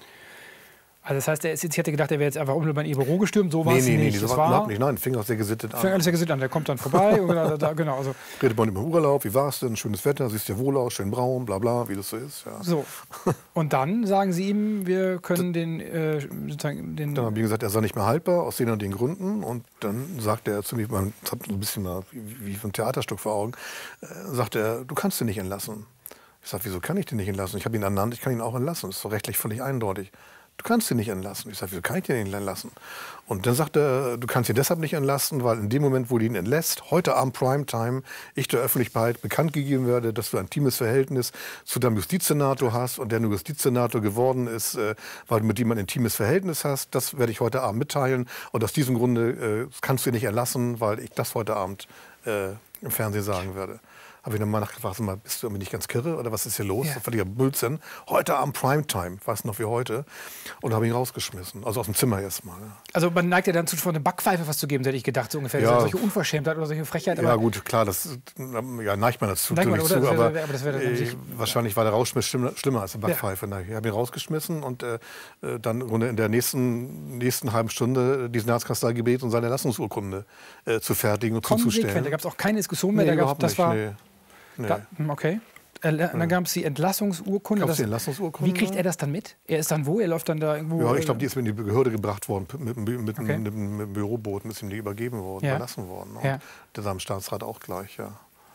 Also das heißt, er ist, ich hätte gedacht, er wäre jetzt einfach unmittelbar in Ihr Büro gestürmt, so war nee, es nee, nicht. Nee, das war war überhaupt nicht. Nein, fing auch sehr gesittet an. Fing alles sehr gesittet an, der kommt dann vorbei. und da, da, genau, also. Redet man über Urlaub, wie war es denn, schönes Wetter, siehst ja wohl aus, schön braun, bla bla, wie das so ist. Ja. So, und dann sagen Sie ihm, wir können den, äh, sozusagen den... Dann habe ich gesagt, er sei nicht mehr haltbar, aus den und den Gründen. Und dann sagte er zu mir, man hat so ein bisschen mal, wie, wie ein Theaterstück vor Augen, äh, sagte er, du kannst ihn nicht entlassen. Ich sage, wieso kann ich den nicht entlassen? Ich habe ihn ernannt, ich kann ihn auch entlassen, das ist doch rechtlich völlig eindeutig. Du kannst ihn nicht entlassen. Ich sage, wieso kann ich den nicht entlassen? Und dann sagt er, du kannst ihn deshalb nicht entlassen, weil in dem Moment, wo du ihn entlässt, heute Abend Primetime, ich der Öffentlichkeit bekannt gegeben werde, dass du ein intimes Verhältnis zu deinem Justizsenator hast und der nur Justizsenator geworden ist, äh, weil du mit ihm ein intimes Verhältnis hast. Das werde ich heute Abend mitteilen. Und aus diesem Grunde äh, kannst du ihn nicht entlassen, weil ich das heute Abend äh, im Fernsehen sagen werde. Habe ich nochmal nachgefragt, mal, bist du irgendwie nicht ganz kirre oder was ist hier los? Ja. Das war ja Blödsinn. Heute Abend Primetime, weiß noch wie heute. Und habe ihn rausgeschmissen, also aus dem Zimmer erstmal. Ja. Also man neigt ja dann zu, von eine Backpfeife was zu geben, hätte ich gedacht, so ungefähr. Ja. Solche Unverschämtheit oder solche Frechheit. Ja gut, klar, das ja, neigt man dazu. Neigt man, zu, oder? aber, aber das wäre dann äh, wahrscheinlich war der Rauschmiss schlimmer, schlimmer als eine Backpfeife. Ja. Ich habe ihn rausgeschmissen und äh, dann in der nächsten, nächsten halben Stunde die Senatskanzlei gebeten, um seine Entlassungsurkunde äh, zu fertigen und zuzustellen. Da gab es auch keine Diskussion mehr. Nee, da überhaupt das nicht, war nee. Nee. Da, okay. Äh, dann gab es die Entlassungsurkunde. Gab's die Das, Entlassungsurkunde? Wie kriegt er das dann mit? Er ist dann wo? Er läuft dann da irgendwo? Ja, ich glaube, die ist mit in die Behörde gebracht worden, mit, mit, mit, Okay. mit, mit dem Büroboot ist ihm die übergeben worden, Ja. überlassen worden. Und Ja. der seinem Staatsrat auch gleich, ja.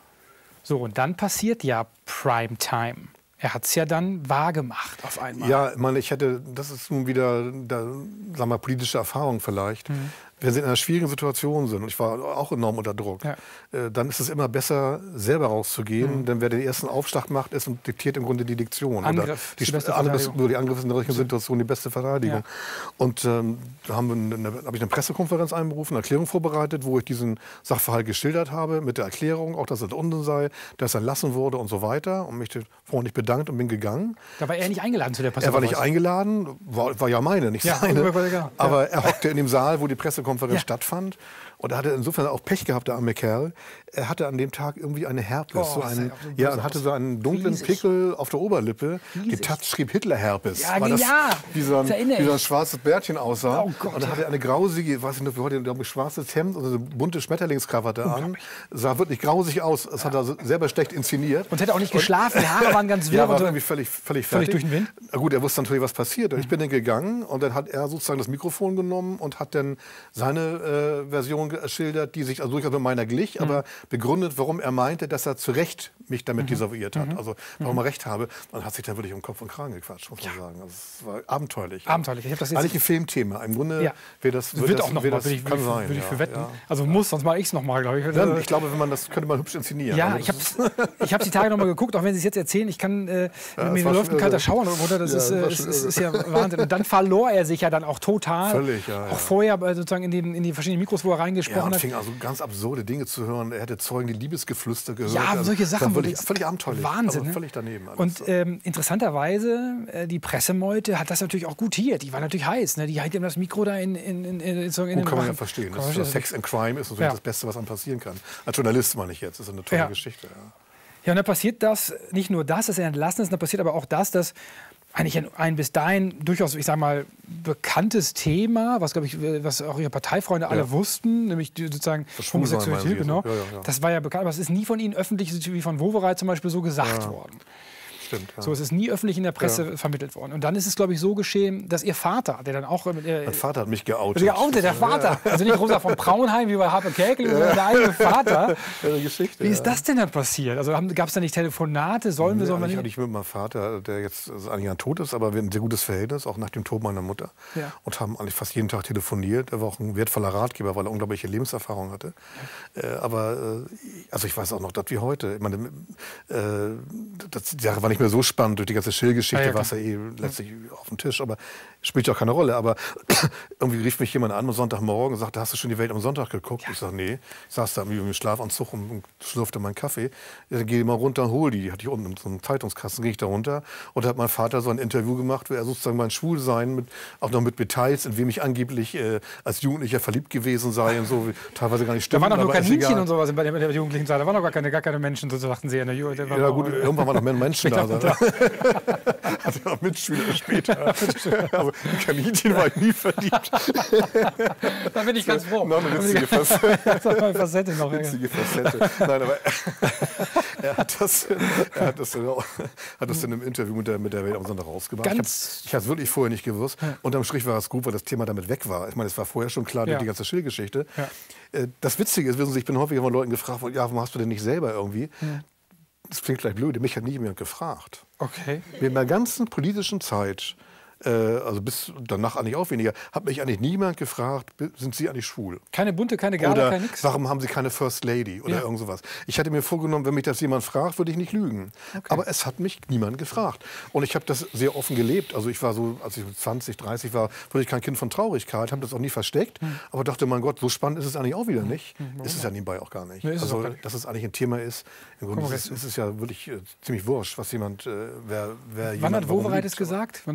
So, und dann passiert ja Primetime. Er hat es ja dann wahrgemacht auf einmal. Ja, ich meine, ich hätte, das ist nun wieder, da, sagen wir, politische Erfahrung vielleicht. Mhm. Wenn Sie in einer schwierigen Situation sind, und ich war auch enorm unter Druck, Ja. äh, dann ist es immer besser, selber rauszugehen. Mhm. Denn wer den ersten Aufschlag macht, ist und diktiert im Grunde die Diktion. Angriff Oder ist die, die beste Angriff, Verteidigung. nur die Angriffe sind in solchen Situationen die beste Verteidigung. Ja. Und ähm, da haben wir eine, habe ich eine Pressekonferenz einberufen, eine Erklärung vorbereitet, wo ich diesen Sachverhalt geschildert habe, mit der Erklärung, auch dass er unten sei, dass er entlassen wurde und so weiter. Und mich freundlich bedankt und bin gegangen. Da war er nicht eingeladen zu der Er war Pressekonferenz. nicht eingeladen, war, war ja meine, nicht Ja, seine. ja, ja. Aber er hockte in dem Saal, wo die Pressekonferenz Ja. stattfand. Und er hatte insofern auch Pech gehabt, der arme Kerl. Er hatte an dem Tag irgendwie eine Herpes. Oh, so das einen, sah ja auch so ja, böse und hatte aus. so einen dunklen Riesig. Pickel auf der Oberlippe. Riesig. Getoucht schrieb Hitler-Herpes. Ja, Weil das ja, wie so ein, das erinnere wie so ein ich. schwarzes Bärtchen aussah. Oh Gott, und dann ja. hatte er eine grausige, weiß ich noch, wie heute, glaube ich, schwarzes Hemd und so eine bunte Schmetterlingskrawatte an. Sah wirklich grausig aus. Das hat er selber schlecht inszeniert. Und hätte auch nicht geschlafen. Die Haare waren ganz wirr. Ja, und war so. irgendwie völlig, völlig Völlig fertig. durch den Wind? Na gut, er wusste natürlich, was passiert. Und ich bin dann gegangen und dann hat er sozusagen das Mikrofon genommen und hat dann seine äh, Version geschildert, die sich also durchaus mit meiner glich, aber begründet, warum er meinte, dass er zu Recht mich damit desavouiert hat. Also warum er Recht habe. Und hat sich da wirklich um Kopf und Kragen gequatscht, muss man sagen. Also es war abenteuerlich. Abenteuerlich. Ich habe das jetzt Eigentlich ein Filmthema. Im Grunde Ja. wird das, Das wird wird das, auch noch wird mal, das würde ich, kann würde ich, sein. würde ich ja, für wetten. ja. Also muss, sonst mache ich es nochmal, glaube ich. Dann, ich glaube, wenn man das könnte man hübsch inszenieren. Ja, Also ich das habe ich hab die Tage noch mal geguckt, auch wenn Sie es jetzt erzählen. Ich kann, äh, Ja, mir es war läuft schon ein kalter irre. Schauer runter. Das Ja, ist, es äh, war ist, schon ist, irre. ist ja Wahnsinn. Und dann verlor er sich ja dann auch total. Völlig, ja, Auch ja. vorher äh, sozusagen in, den, in die verschiedenen Mikros, wo er Ja, reingesprochen und hat. fing also ganz absurde Dinge zu hören. Er hätte Zeugen, die Liebesgeflüster gehört. Ja, Also, solche das war Sachen. Völlig, wirklich völlig abenteuerlich. Wahnsinn. Also Ne? völlig daneben. alles. Und ähm, interessanterweise, äh, die Pressemeute hat das natürlich auch gutiert. Die war natürlich heiß. Ne? Die hat ihm das Mikro da in, in, in, in, in, in Gut, den kann man ja Rachen- verstehen. Kann Das man ist, verstehen. Sex and Crime ist natürlich Ja. das Beste, was einem passieren kann. Als Journalist meine ich jetzt. Das ist eine tolle Ja. Geschichte. Ja. Ja, und dann passiert das, nicht nur das, dass er entlassen ist, dann passiert aber auch das, dass eigentlich ein, ein bis dahin durchaus, ich sag mal, bekanntes Thema, was, glaube ich, was auch ihre Parteifreunde alle Ja. wussten, nämlich die, sozusagen Das Schwulsein, Homosexualität, meinen Sie genau. jetzt? Ja, ja, ja. Das war ja bekannt, aber es ist nie von ihnen öffentlich, wie von Wowereit zum Beispiel, so gesagt Ja. worden. Stimmt. Ja. So, es ist nie öffentlich in der Presse Ja. vermittelt worden. Und dann ist es, glaube ich, so geschehen, dass ihr Vater, der dann auch... Äh, Mein Vater hat mich geoutet. geoutet, der Vater. Also nicht Rosa von Braunheim wie bei Harpe Kerkeling, sondern der eigene Vater. Ja, eine Geschichte. Wie ist ja. das denn dann passiert? Also gab es da nicht Telefonate? Sollen wir, sollen wir eigentlich nicht? hatte ich mit meinem Vater, der jetzt also eigentlich ein tot ist, aber wir haben ein sehr gutes Verhältnis, auch nach dem Tod meiner Mutter. Ja. Und haben eigentlich fast jeden Tag telefoniert. Er war auch ein wertvoller Ratgeber, weil er unglaubliche Lebenserfahrung hatte. Äh, aber äh, also ich weiß auch noch, das wie heute. Ich meine, äh, das, die Sache war nicht mehr so spannend durch die ganze Schill-Geschichte, Ja, ja, war es ja eh letztlich auf dem Tisch. Aber spielt ja auch keine Rolle. Aber irgendwie rief mich jemand an am Sonntagmorgen und sagte, hast du schon die Welt am Sonntag geguckt? Ich sage, nee. Ich saß da irgendwie im Schlafanzug und, und schlürfte meinen Kaffee. Ja, dann geh mal runter und hol die. Die hatte ich unten in so einem Zeitungskasten. Gehe ich da runter. Und da hat mein Vater so ein Interview gemacht, wo er sozusagen mein Schwulsein mit, auch noch mit Details, in wem ich angeblich äh, als Jugendlicher verliebt gewesen sei und so, teilweise gar nicht Da stimmt. waren doch nur aber ist Kaninchen egal. und sowas bei der, bei der jugendlichen Zeit. Da waren doch gar keine, gar keine Menschen, so sagten sie. In der Ju- der war Ja auch- gut, irgendwann waren noch mehr Menschen da. Später. Hatte noch Mitschüler später. Aber in Kaninchen war ich nie verliebt. Da bin ich ganz froh. Noch eine witzige Facette. Das war eine Facette noch. Ja. Witzige Facette. Nein, aber er hat das, er hat das, dann auch- hat das dann im Interview mit der, mit der Welt am Sonntag rausgebracht. Ganz- Ich habe es wirklich vorher nicht gewusst. Unterm Strich war es gut, weil das Thema damit weg war. Ich meine, es war vorher schon klar durch Ja. die ganze Schill-Geschichte. Ja. Äh, Das Witzige ist, wissen Sie, ich bin häufig von Leuten gefragt worden, ja, warum hast du denn nicht selber irgendwie? Das klingt gleich blöd, mich hat nie jemand gefragt. Okay. In meiner ganzen politischen Zeit, äh, also bis danach eigentlich auch weniger, hat mich eigentlich niemand gefragt, sind Sie eigentlich schwul? Keine bunte, keine Gala, Oder kein nix. warum haben Sie keine First Lady oder Ja. irgend sowas? Ich hatte mir vorgenommen, wenn mich das jemand fragt, würde ich nicht lügen. Aber es hat mich niemand gefragt. Und ich habe das sehr offen gelebt. Also ich war so, als ich zwanzig, dreißig war, wirklich kein Kind von Traurigkeit, habe das auch nie versteckt. Hm. Aber dachte, mein Gott, so spannend ist es eigentlich auch wieder nicht. Ist es ja nebenbei auch gar nicht. Nee, ist es also, auch gar nicht. dass es eigentlich ein Thema ist. Im Grunde Komm, ist, es- ist es ja wirklich äh, ziemlich wurscht, was jemand, äh, wer, wer Wann jemand hat warum Wowereit liebt. es gesagt? Wann war, ich kann das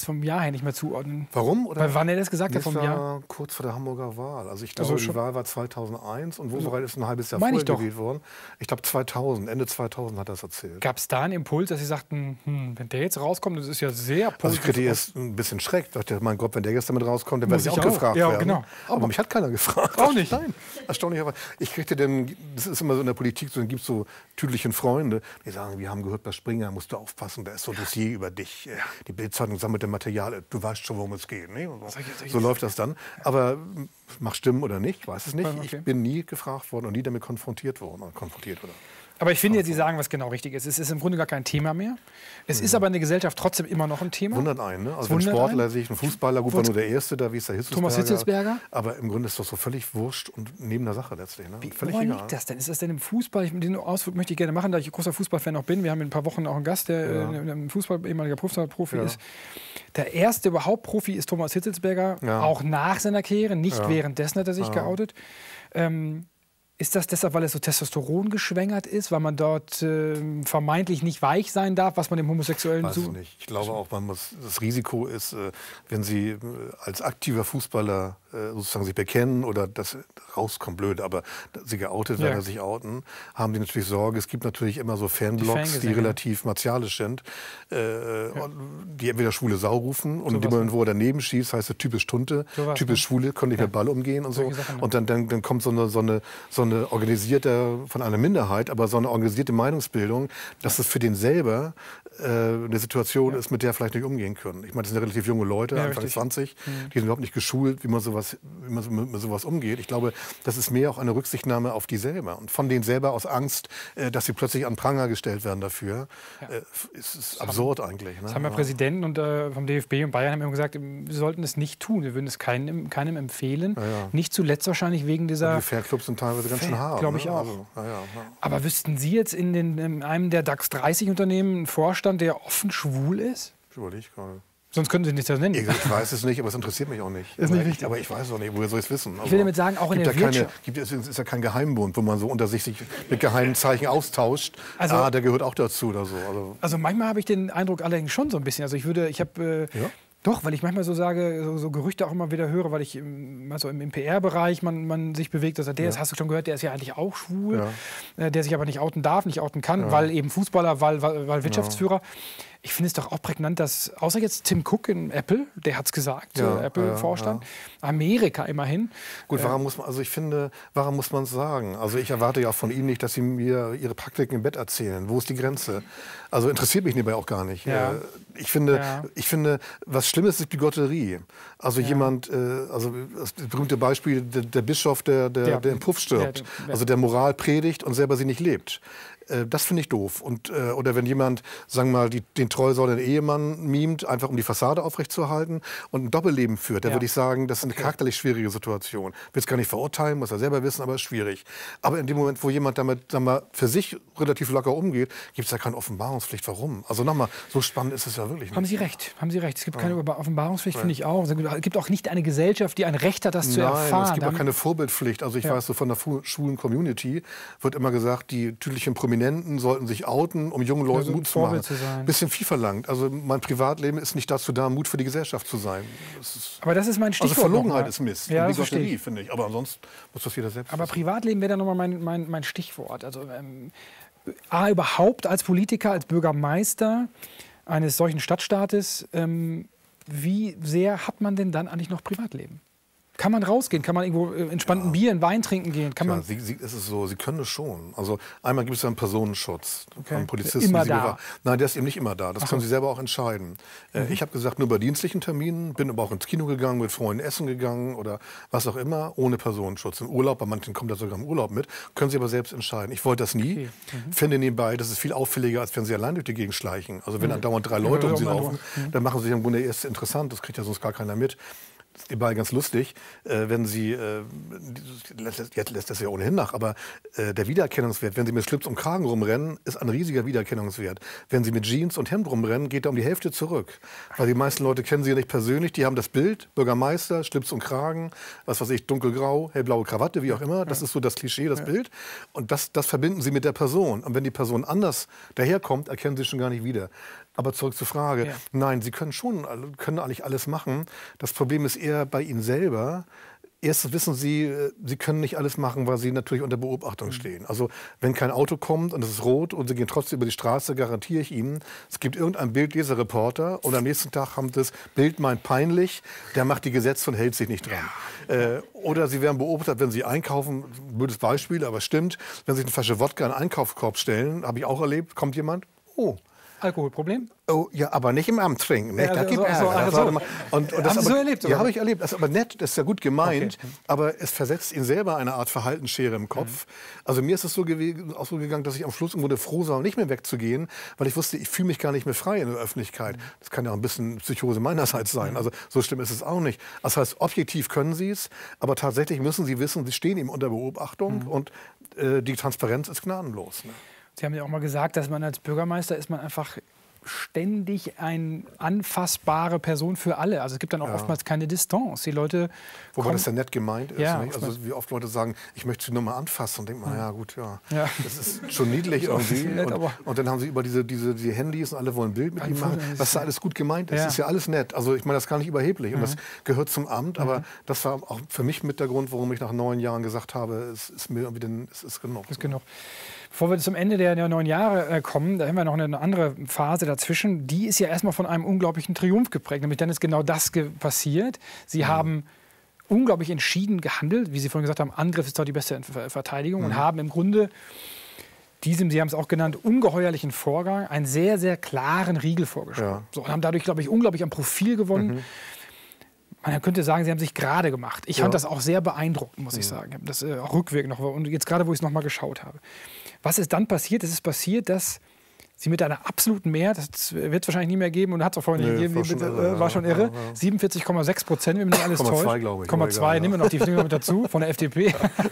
vom Jahr her nicht mehr zuordnen. Warum? Oder? Weil wann er das gesagt hat, Das vom war Jahr? kurz vor der Hamburger Wahl. Also ich glaube, Also die schon- Wahl war zweitausendeins und Wowereit ist ein halbes Jahr Meine ich vorher doch. gewählt worden. Ich glaube zweitausend, Ende zweitausend hat er das erzählt. Gab es da einen Impuls, dass Sie sagten, hm, wenn der jetzt rauskommt, das ist ja sehr positiv. Also ich kriege erst ein bisschen Schreck. Ich dachte, mein Gott, wenn der jetzt damit rauskommt, dann werde Muss ich ich auch auch. gefragt Ja, werden. genau. Aber mich hat keiner gefragt. Auch nicht? Nein, erstaunlicherweise. Ich kriegte dann, das ist immer so in der Politik, so, dann gibt es so tüdlichen Freunde, die sagen, wir haben gehört, bei Springer musst du aufpassen, da ist so ein Dossier über dich. Die Bildzeitung sammelt das Material, du weißt schon, worum es geht. Ne? So, so läuft das dann. Aber mag stimmen oder nicht, ich weiß es nicht. Okay. Ich bin nie gefragt worden und nie damit konfrontiert worden. Oder konfrontiert oder. Aber ich finde, Sie sagen, was genau richtig ist. Es ist im Grunde gar kein Thema mehr. Es ist aber in der Gesellschaft trotzdem immer noch ein Thema. Wundert einen, ne? Also Es wenn wundert Sportler einen. sich, ein Fußballer, gut, war nur der Erste, da wie ist der Hitzelsberger. Thomas Hitzelsberger. Aber im Grunde ist das so völlig wurscht und neben der Sache letztlich. Ne? Wie, Völlig woran egal. liegt das denn? Ist das denn im Fußball? Ich, den Ausflug möchte ich gerne machen, da ich großer Fußballfan auch bin. Wir haben in ein paar Wochen auch einen Gast, der Ja. äh, ein Fußball, ehemaliger Fußballprofi Ja. ist. Der erste überhaupt Profi ist Thomas Hitzelsberger, Ja. auch nach seiner Karriere, nicht Ja. währenddessen hat er sich Ja. geoutet. Ähm, Ist das deshalb, weil es so Testosteron geschwängert ist, weil man dort ähm, vermeintlich nicht weich sein darf, was man dem Homosexuellen Weiß ich zu... nicht. Ich glaube auch, man muss, das Risiko ist, äh, wenn Sie äh, als aktiver Fußballer äh, sozusagen sich bekennen oder das rauskommt, blöd, aber Sie geoutet werden, Ja. sich outen, haben die natürlich Sorge. Es gibt natürlich immer so Fanblogs, die, Fangesänge. relativ martialisch sind, äh, und die entweder schwule Sau rufen und So in dem was, Moment, wo er daneben schießt, heißt es typisch Tunte, So was, typisch ne? Schwule, können nicht mit Ball umgehen und so. Solche Sachen, ne? Und dann, dann, dann kommt so eine, so eine, so eine organisierte, von einer Minderheit, aber so eine organisierte Meinungsbildung, dass es für den selber äh, eine Situation ist, mit der vielleicht nicht umgehen können. Ich meine, das sind ja relativ junge Leute, Ja, Anfang richtig. zwanzig, die sind überhaupt nicht geschult, wie man sowas, wie man so- mit sowas umgeht. Ich glaube, das ist mehr auch eine Rücksichtnahme auf die selber und von denen selber aus Angst, äh, dass sie plötzlich an Pranger gestellt werden dafür. Äh, es ist absurd eigentlich. Ne? Das haben ja Ja. Präsidenten und, äh, vom D F B und Bayern haben immer gesagt, wir sollten es nicht tun. Wir würden es keinem, keinem empfehlen. Ja, ja. Nicht zuletzt wahrscheinlich wegen dieser... Die Fanclubs sind teilweise ganz schön Fan- hart. glaub ne? ich auch. Also, ja, ja, ja. Aber wüssten Sie jetzt in, den, in einem der DAX dreißig Unternehmen einen Vorstand, der offen schwul ist? Ich überlege gerade. Sonst könnten Sie nicht das nennen. Ich ich weiß es nicht, aber es interessiert mich auch nicht. Ist nicht aber, wichtig. ich, aber ich weiß auch nicht, woher soll ich es wissen? Also, Ich will damit sagen, auch in gibt der ja keine, Wirtschaft- gibt, Es ist ja kein Geheimbund, wo man so unter sich, sich mit geheimen Zeichen austauscht. Also- ah, der gehört auch dazu oder so. Also, Also manchmal habe ich den Eindruck allerdings schon so ein bisschen. Also ich würde, ich habe... Äh, Ja? Doch, weil ich manchmal so sage, so, so Gerüchte auch immer wieder höre, weil ich im, also im, im P R-Bereich man, man sich bewegt, dass er der ist, hast du schon gehört, der ist ja eigentlich auch schwul, äh, der sich aber nicht outen darf, nicht outen kann, weil eben Fußballer, weil, weil, weil Wirtschaftsführer. Ich finde es doch auch prägnant, dass, außer jetzt Tim Cook in Apple, der hat es gesagt, Ja, äh, Apple-Vorstand, Amerika immerhin. Gut, warum muss man, also ich finde, warum muss man es sagen? Also ich erwarte ja auch von Ihnen nicht, dass Sie mir Ihre Praktiken im Bett erzählen. Wo ist die Grenze? Also interessiert mich nebenbei auch gar nicht. Ja. Äh, Ich finde, Ja. ich finde, was Schlimmes ist Bigotterie. Also jemand, äh, also das berühmte Beispiel, der, der Bischof, der, der, Der- der im Puff stirbt. der- der- Also der Moral predigt und selber sie nicht lebt. Äh, Das finde ich doof. Und, äh, oder wenn jemand, sagen wir mal, die, den treusorgenden Ehemann mimt, einfach um die Fassade aufrechtzuerhalten und ein Doppelleben führt, da Ja. würde ich sagen, das ist eine charakterlich schwierige Situation. Will es gar nicht verurteilen, muss er selber wissen, aber ist schwierig. Aber in dem Moment, wo jemand damit, sagen wir, mal, für sich relativ locker umgeht, gibt es ja keine Offenbarungspflicht. Warum? Also nochmal, so spannend ist es ja wirklich nicht. Haben Sie recht, haben Sie recht. Es gibt keine Über- Offenbarungspflicht, finde ich auch. Es gibt auch nicht eine Gesellschaft, die ein Recht hat, das zu Nein, erfahren. es gibt auch Damit- keine Vorbildpflicht. Also ich Ja. weiß so von der fu- schwulen Community wird immer gesagt, die tüdlichen Prominenten sollten sich outen, um jungen Leuten so ein Mut zu machen. Vorbild zu sein. Bisschen viel verlangt. Also mein Privatleben ist nicht dazu da, Mut für die Gesellschaft zu sein. Das ist, Aber das ist mein Stichwort. also Verlogenheit nochmal. ist Mist. Ja, und das verstehe Bigotterie, ich. finde ich. Aber ansonsten muss das jeder selbst Aber wissen. Privatleben wäre dann nochmal mein, mein, mein Stichwort. Also ähm, A, überhaupt als Politiker, als Bürgermeister eines solchen Stadtstaates, ähm, wie sehr hat man denn dann eigentlich noch Privatleben? Kann man rausgehen? Kann man irgendwo äh, entspannt ein Bier, einen Wein trinken gehen? Kann Ja, man, sie, sie, es ist so, sie können es schon. Also einmal gibt es ja einen Personenschutz von Polizisten. Immer die sie da. bewachen. Nein, der ist eben nicht immer da. Das können Sie selber auch entscheiden. Äh, Mhm. Ich habe gesagt, nur bei dienstlichen Terminen, bin aber auch ins Kino gegangen, mit Freunden essen gegangen oder was auch immer, ohne Personenschutz. Im Urlaub, bei manchen kommt das sogar im Urlaub mit, können Sie aber selbst entscheiden. Ich wollte das nie. Okay. Mhm. Finde nebenbei, das ist viel auffälliger, als wenn Sie allein durch die Gegend schleichen. Also wenn dann dauernd drei Leute Ja, um Sie ja, laufen, dann machen Sie sich im Grunde erst interessant. Das kriegt ja sonst gar keiner mit. Das ist nebenbei ganz lustig, äh, wenn Sie, äh, lässt, jetzt lässt das ja ohnehin nach, aber äh, der Wiedererkennungswert, wenn Sie mit Schlips und Kragen rumrennen, ist ein riesiger Wiedererkennungswert. Wenn Sie mit Jeans und Hemd rumrennen, geht er um die Hälfte zurück. Weil die meisten Leute kennen Sie ja nicht persönlich, die haben das Bild, Bürgermeister, Schlips und Kragen, was weiß ich, dunkelgrau, hellblaue Krawatte, wie auch immer, das ist so das Klischee, das Bild. Und das, das verbinden Sie mit der Person. Und wenn die Person anders daherkommt, erkennen Sie schon gar nicht wieder. Aber zurück zur Frage. Ja. Nein, Sie können schon, können eigentlich alles machen. Das Problem ist eher bei Ihnen selber. Erstens wissen Sie, Sie können nicht alles machen, weil Sie natürlich unter Beobachtung stehen. Also wenn kein Auto kommt und es ist rot und Sie gehen trotzdem über die Straße, garantiere ich Ihnen, es gibt irgendeinen Bildleserreporter und am nächsten Tag haben das Bild meint peinlich, der macht die Gesetze und hält sich nicht dran. Ja. Äh, oder Sie werden beobachtet, wenn Sie einkaufen, blödes Beispiel, aber stimmt, wenn Sie eine Flasche Wodka in einen Einkaufskorb stellen, habe ich auch erlebt, kommt jemand, oh. Alkoholproblem? Oh, ja, aber nicht im Amt trinken. Ne? Ja, Da also, gibt so, Ärger. so, Das so. war immer- und, und das Haben Sie aber, so erlebt, Ja, oder? habe ich erlebt. Das ist aber nett, das ist ja gut gemeint, Okay. aber es versetzt Ihnen selber eine Art Verhaltensschere im Kopf. Also mir ist es so gewesen, auch so gegangen, dass ich am Schluss im Grunde froh war, nicht mehr wegzugehen, weil ich wusste, ich fühle mich gar nicht mehr frei in der Öffentlichkeit. Das kann ja auch ein bisschen Psychose meinerseits sein. Also so schlimm ist es auch nicht. Das heißt, objektiv können Sie es, aber tatsächlich müssen Sie wissen, Sie stehen eben unter Beobachtung und äh, die Transparenz ist gnadenlos. Ne? Sie haben ja auch mal gesagt, dass man als Bürgermeister ist man einfach ständig eine anfassbare Person für alle. Also es gibt dann auch Ja. oftmals keine Distanz. Die Leute Wobei kommen- das ja nett gemeint ist. Ja, Nicht? Also wie oft Leute sagen, ich möchte sie nur mal anfassen und denkt man, ja gut, ja. Ja. Das ist schon niedlich irgendwie. nett, und, aber- und dann haben sie über diese, diese die Handys und alle wollen ein Bild mit Ein ihm machen. Foto, das Was ist- da alles gut gemeint ist, Ja. ist ja alles nett. Also ich meine, das ist gar nicht überheblich und das gehört zum Amt. Aber das war auch für mich mit der Grund, warum ich nach neun Jahren gesagt habe, es ist mir irgendwie den, es ist genug. ist genug. Bevor wir zum Ende der, der neun Jahre äh, kommen, da haben wir noch eine, eine andere Phase dazwischen. Die ist ja erstmal von einem unglaublichen Triumph geprägt. Nämlich dann ist genau das ge passiert. Sie Mhm. haben unglaublich entschieden gehandelt. Wie Sie vorhin gesagt haben, Angriff ist doch die beste Ver Verteidigung. Mhm. Und haben im Grunde diesem, Sie haben es auch genannt, ungeheuerlichen Vorgang einen sehr, sehr klaren Riegel vorgeschoben. Ja. So, und haben dadurch, glaube ich, unglaublich am Profil gewonnen. Man könnte sagen, sie haben sich gerade gemacht. Ich fand Ja. das auch sehr beeindruckend, muss ich sagen. Das äh, auch rückwirkend noch. Und jetzt gerade, wo ich es noch mal geschaut habe. Was ist dann passiert? Es ist passiert, dass sie mit einer absoluten Mehrheit, das wird es wahrscheinlich nie mehr geben und hat es auch vorhin nicht Nee, gegeben, war die schon mit, irre, äh, war schon ja, irre, ja, ja. siebenundvierzig Komma sechs Prozent, wenn mich nicht alles Komma täuscht. zwei, glaube ich, Komma aber zwei, egal, nehmen wir noch die Finger mit dazu, von der F D P.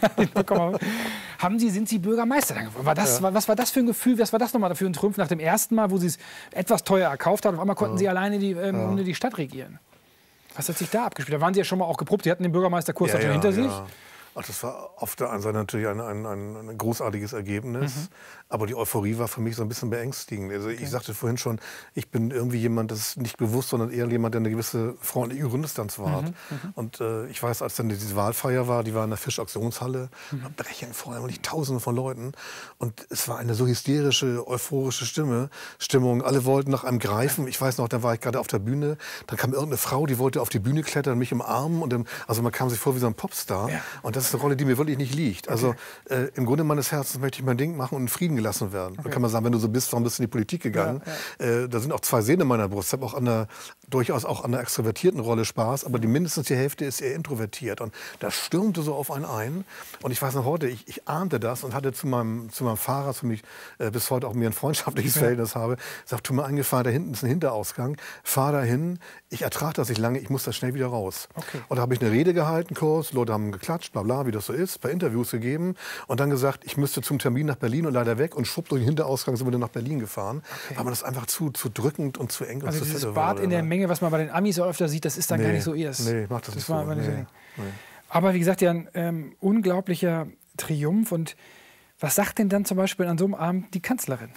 Haben Sie, sind Sie Bürgermeister dann geworden? War das, war, was war das für ein Gefühl? Was war das nochmal für ein Triumph nach dem ersten Mal, wo Sie es etwas teuer erkauft haben? Auf einmal konnten Sie alleine die, ähm, die Stadt regieren. Was hat sich da abgespielt? Da waren Sie ja schon mal auch geprobt. Sie hatten den Bürgermeisterkurs ja, schon hinter sich. Ach, das war auf der einen Seite natürlich ein, ein, ein, ein großartiges Ergebnis, mhm. aber die Euphorie war für mich so ein bisschen beängstigend. Also okay. Ich sagte vorhin schon, ich bin irgendwie jemand, das ist nicht bewusst, sondern eher jemand, der eine gewisse freundliche Grunddistanz wahrt. Mhm. Und äh, ich weiß, als dann diese Wahlfeier war, die war in der Fischauktionshalle, mhm. brechen vorher und nicht Tausende von Leuten. Und es war eine so hysterische, euphorische Stimme, Stimmung. Alle wollten nach einem greifen. Ich weiß noch, da war ich gerade auf der Bühne, dann kam irgendeine Frau, die wollte auf die Bühne klettern, mich umarmen. Und im, also man kam sich vor wie so ein Popstar. Ja. Und das ist eine Rolle, die mir wirklich nicht liegt. Also äh, im Grunde meines Herzens möchte ich mein Ding machen und in Frieden gelassen werden. Okay. Da kann man sagen, wenn du so bist, warum bist du in die Politik gegangen? Ja, ja. Äh, da sind auch zwei Sehnen in meiner Brust. Ich habe auch an der, durchaus auch an einer extrovertierten Rolle Spaß, aber die mindestens die Hälfte ist eher introvertiert. Und das stürmte so auf einen ein. Und ich weiß noch heute, ich, ich ahnte das und hatte zu meinem, zu meinem Fahrer, zu mich äh, bis heute auch mir ein freundschaftliches ja. Verhältnis habe, sagt, tu mir eingefallen, da hinten ist ein Hinterausgang, fahr da hin, ich ertrage das nicht lange, ich muss da schnell wieder raus. Okay. Und da habe ich eine Rede gehalten, kurz, Leute haben geklatscht, bla bla, wie das so ist, ein paar Interviews gegeben und dann gesagt, ich müsste zum Termin nach Berlin und leider weg und schwupp durch den Hinterausgang sind wir dann nach Berlin gefahren, okay. weil man das einfach zu, zu drückend und zu eng also und zu dieses fette Bad wurde, in der ne? Menge, was man bei den Amis auch öfter sieht, das ist dann nee, gar nicht so ihr. Nee, macht das, das nicht war so. Nicht Nee, so. nee. Aber wie gesagt, ja, ein ähm, unglaublicher Triumph. Und was sagt denn dann zum Beispiel an so einem Abend die Kanzlerin?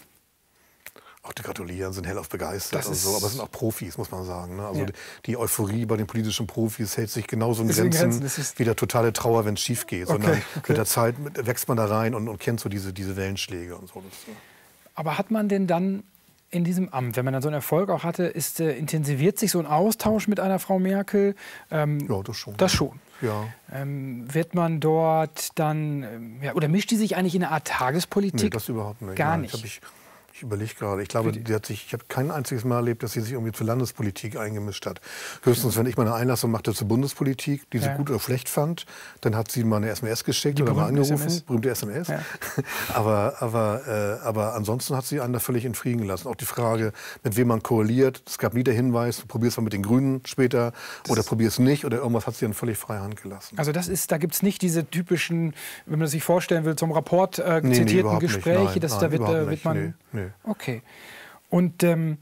Auch die gratulieren, sind hellauf begeistert Das und so, ist- aber es sind auch Profis, muss man sagen. Ne? Also Ja. die, die Euphorie bei den politischen Profis hält sich genauso in Ist in Grenzen, Grenzen, das ist- wie der totale Trauer, wenn es schief geht. Sondern Okay, okay. mit der Zeit mit- wächst man da rein und, und kennt so diese, diese Wellenschläge und so. Das, ja. Aber hat man denn dann in diesem Amt, wenn man dann so einen Erfolg auch hatte, ist, äh, intensiviert sich so ein Austausch mit einer Frau Merkel? Ähm, Ja, das schon. Das schon. Ja. Ähm, wird man dort dann, ähm, ja, oder mischt die sich eigentlich in eine Art Tagespolitik? Nee, das überhaupt nicht. Gar Nein, nicht. Ich, hab ich, ich überlege gerade. Ich glaube, die hat sich, ich habe kein einziges Mal erlebt, dass sie sich irgendwie zur Landespolitik eingemischt hat. Höchstens, wenn ich mal eine Einlassung machte zur Bundespolitik, die sie Ja. gut oder schlecht fand, dann hat sie mal eine S M S geschickt Die oder mal berühmten angerufen. S M S. Berühmte S M S. Ja. aber, aber, äh, aber ansonsten hat sie einen da völlig in Frieden gelassen. Auch die Frage, mit wem man koaliert. Es gab nie der Hinweis, du probierst mal mit den Grünen später oder probierst nicht oder irgendwas, hat sie dann völlig freie Hand gelassen. Also das ist, da gibt es nicht diese typischen, wenn man das sich vorstellen will, zum Rapport äh, Nee, nee, zitierten überhaupt nicht. Gespräche. Nein, das, nein, da wird, überhaupt äh, wird nicht. man. Nee, nee. Okay. Und ähm,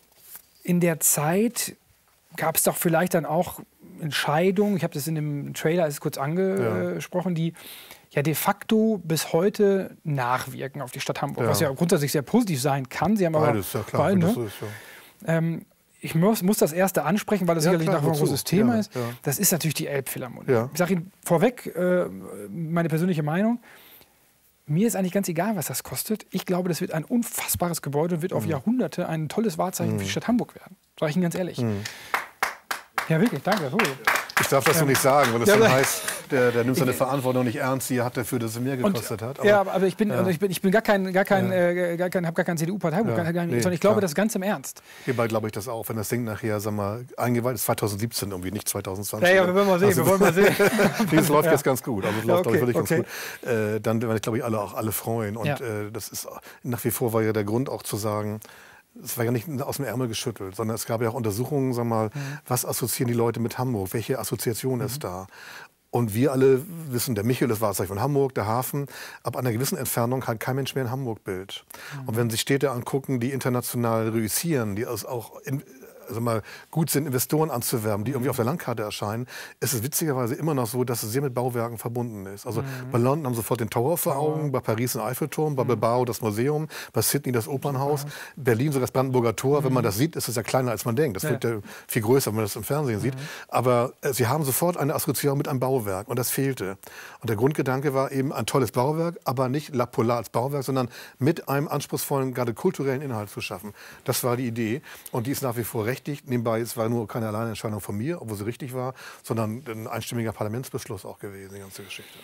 in der Zeit gab es doch vielleicht dann auch Entscheidungen, ich habe das in dem Trailer ist kurz angesprochen, die ja de facto bis heute nachwirken auf die Stadt Hamburg, Ja. was ja grundsätzlich sehr positiv sein kann. Sie haben aber Beides, ja klar. beide, wie das ne? so ist, ja. Ähm, ich muss, muss das erste ansprechen, weil das ja, sicherlich klar, noch ein großes Thema ja, ist. Ja. Das ist natürlich die Elbphilharmonie. Ja. Ich sage Ihnen vorweg äh, meine persönliche Meinung. Mir ist eigentlich ganz egal, was das kostet. Ich glaube, das wird ein unfassbares Gebäude und wird mhm. auf Jahrhunderte ein tolles Wahrzeichen mhm. für die Stadt Hamburg werden. Sage ich Ihnen ganz ehrlich. Mhm. Ja, wirklich, danke. Oh. Ich darf das ähm, so nicht sagen, weil das ja, dann heißt, der, der nimmt seine Verantwortung nicht ernst, die hat dafür, dass es mehr gekostet und, hat. Aber, ja, aber ich bin, ja. also ich bin, ich bin gar kein, gar kein, ja. äh, gar kein, habe gar keinen C D U-Parteibuch, ja. nee, sondern ich glaube klar. das ganz im Ernst. Hierbei glaube ich das auch, wenn das Ding nachher, sag mal, eingeweiht ist, zwanzig siebzehn irgendwie, nicht zwanzig zwanzig. Ja, ja, wir wollen mal sehen, also, wir wollen mal sehen. Das läuft ja. jetzt ganz gut, also es läuft, okay, glaube ich, wirklich okay. ganz gut. Äh, dann werden, glaube ich, alle auch alle freuen und ja. äh, das ist nach wie vor war ja der Grund auch zu sagen, es war ja nicht aus dem Ärmel geschüttelt, sondern es gab ja auch Untersuchungen, sag mal, mhm. was assoziieren die Leute mit Hamburg, welche Assoziation mhm. ist da? Und wir alle wissen, der Michel, das Wahrzeichen von Hamburg, der Hafen, ab einer gewissen Entfernung hat kein Mensch mehr ein Hamburg-Bild. Mhm. Und wenn Sie Städte angucken, die international reüssieren, die also auch in, also mal gut sind, Investoren anzuwerben, die irgendwie auf der Landkarte erscheinen, ist es witzigerweise immer noch so, dass es sehr mit Bauwerken verbunden ist. Also mhm. bei London haben Sie sofort den Tower vor Augen, bei Paris den Eiffelturm, bei mhm. Bilbao das Museum, bei Sydney das Opernhaus, mhm. Berlin so das Brandenburger Tor. Mhm. Wenn man das sieht, ist es ja kleiner, als man denkt. Das ja. wird ja viel größer, wenn man das im Fernsehen mhm. sieht. Aber äh, Sie haben sofort eine Assoziation mit einem Bauwerk und das fehlte. Und der Grundgedanke war eben ein tolles Bauwerk, aber nicht La Polar als Bauwerk, sondern mit einem anspruchsvollen, gerade kulturellen Inhalt zu schaffen. Das war die Idee und die ist nach wie vor recht. Nebenbei, es war nur keine Alleinentscheidung von mir, obwohl sie richtig war, sondern ein einstimmiger Parlamentsbeschluss auch gewesen, die ganze Geschichte.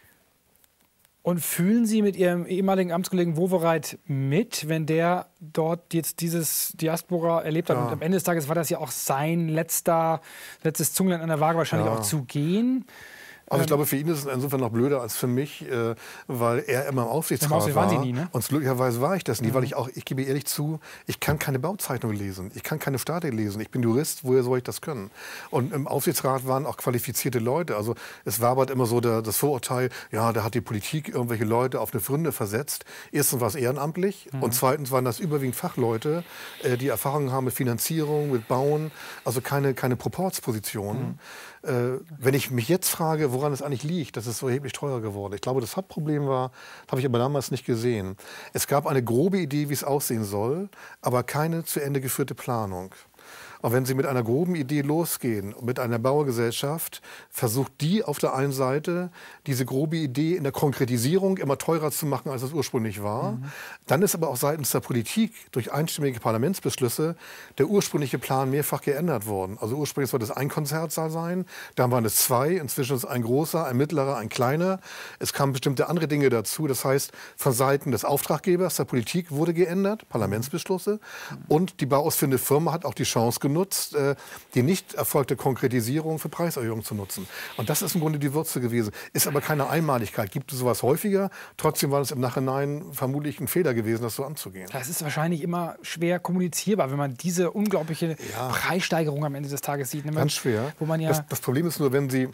Und fühlen Sie mit Ihrem ehemaligen Amtskollegen Wowereit mit, wenn der dort jetzt dieses Diaspora erlebt hat? Ja. Und am Ende des Tages war das ja auch sein letzter, letztes Zunglein an der Waage wahrscheinlich ja. auch zu gehen. Also ich glaube, für ihn ist es insofern noch blöder als für mich, äh, weil er immer im Aufsichtsrat Im war. Sie nie, ne? Und glücklicherweise war ich das nie, mhm. weil ich auch, ich gebe ehrlich zu, ich kann keine Bauzeitung lesen, ich kann keine Statik lesen, ich bin Jurist, woher soll ich das können? Und im Aufsichtsrat waren auch qualifizierte Leute. Also es war aber immer so der, das Vorurteil, ja, da hat die Politik irgendwelche Leute auf eine Fründe versetzt. Erstens war es ehrenamtlich mhm. und zweitens waren das überwiegend Fachleute, äh, die Erfahrungen haben mit Finanzierung, mit Bauen, also keine, keine Proportspositionen. Mhm. Äh, wenn ich mich jetzt frage, woran es eigentlich liegt, dass es so erheblich teurer geworden ist. Ich glaube, das Hauptproblem war, habe ich aber damals nicht gesehen. Es gab eine grobe Idee, wie es aussehen soll, aber keine zu Ende geführte Planung. Und wenn Sie mit einer groben Idee losgehen, mit einer Baugesellschaft, versucht die auf der einen Seite, diese grobe Idee in der Konkretisierung immer teurer zu machen, als es ursprünglich war. Mhm. Dann ist aber auch seitens der Politik durch einstimmige Parlamentsbeschlüsse der ursprüngliche Plan mehrfach geändert worden. Also ursprünglich sollte es ein Konzertsaal sein, dann waren es zwei, inzwischen ist es ein großer, ein mittlerer, ein kleiner. Es kamen bestimmte andere Dinge dazu. Das heißt, von Seiten des Auftraggebers, der Politik, wurde geändert, Parlamentsbeschlüsse. Und die bauausführende Firma hat auch die Chance genutzt, die nicht erfolgte Konkretisierung für Preiserhöhungen zu nutzen. Und das ist im Grunde die Würze gewesen. Ist aber keine Einmaligkeit. Gibt es sowas häufiger? Trotzdem war es im Nachhinein vermutlich ein Fehler gewesen, das so anzugehen. Das ist wahrscheinlich immer schwer kommunizierbar, wenn man diese unglaubliche ja. Preissteigerung am Ende des Tages sieht. Ganz schwer. Wo man ja das, das Problem ist nur, wenn Sie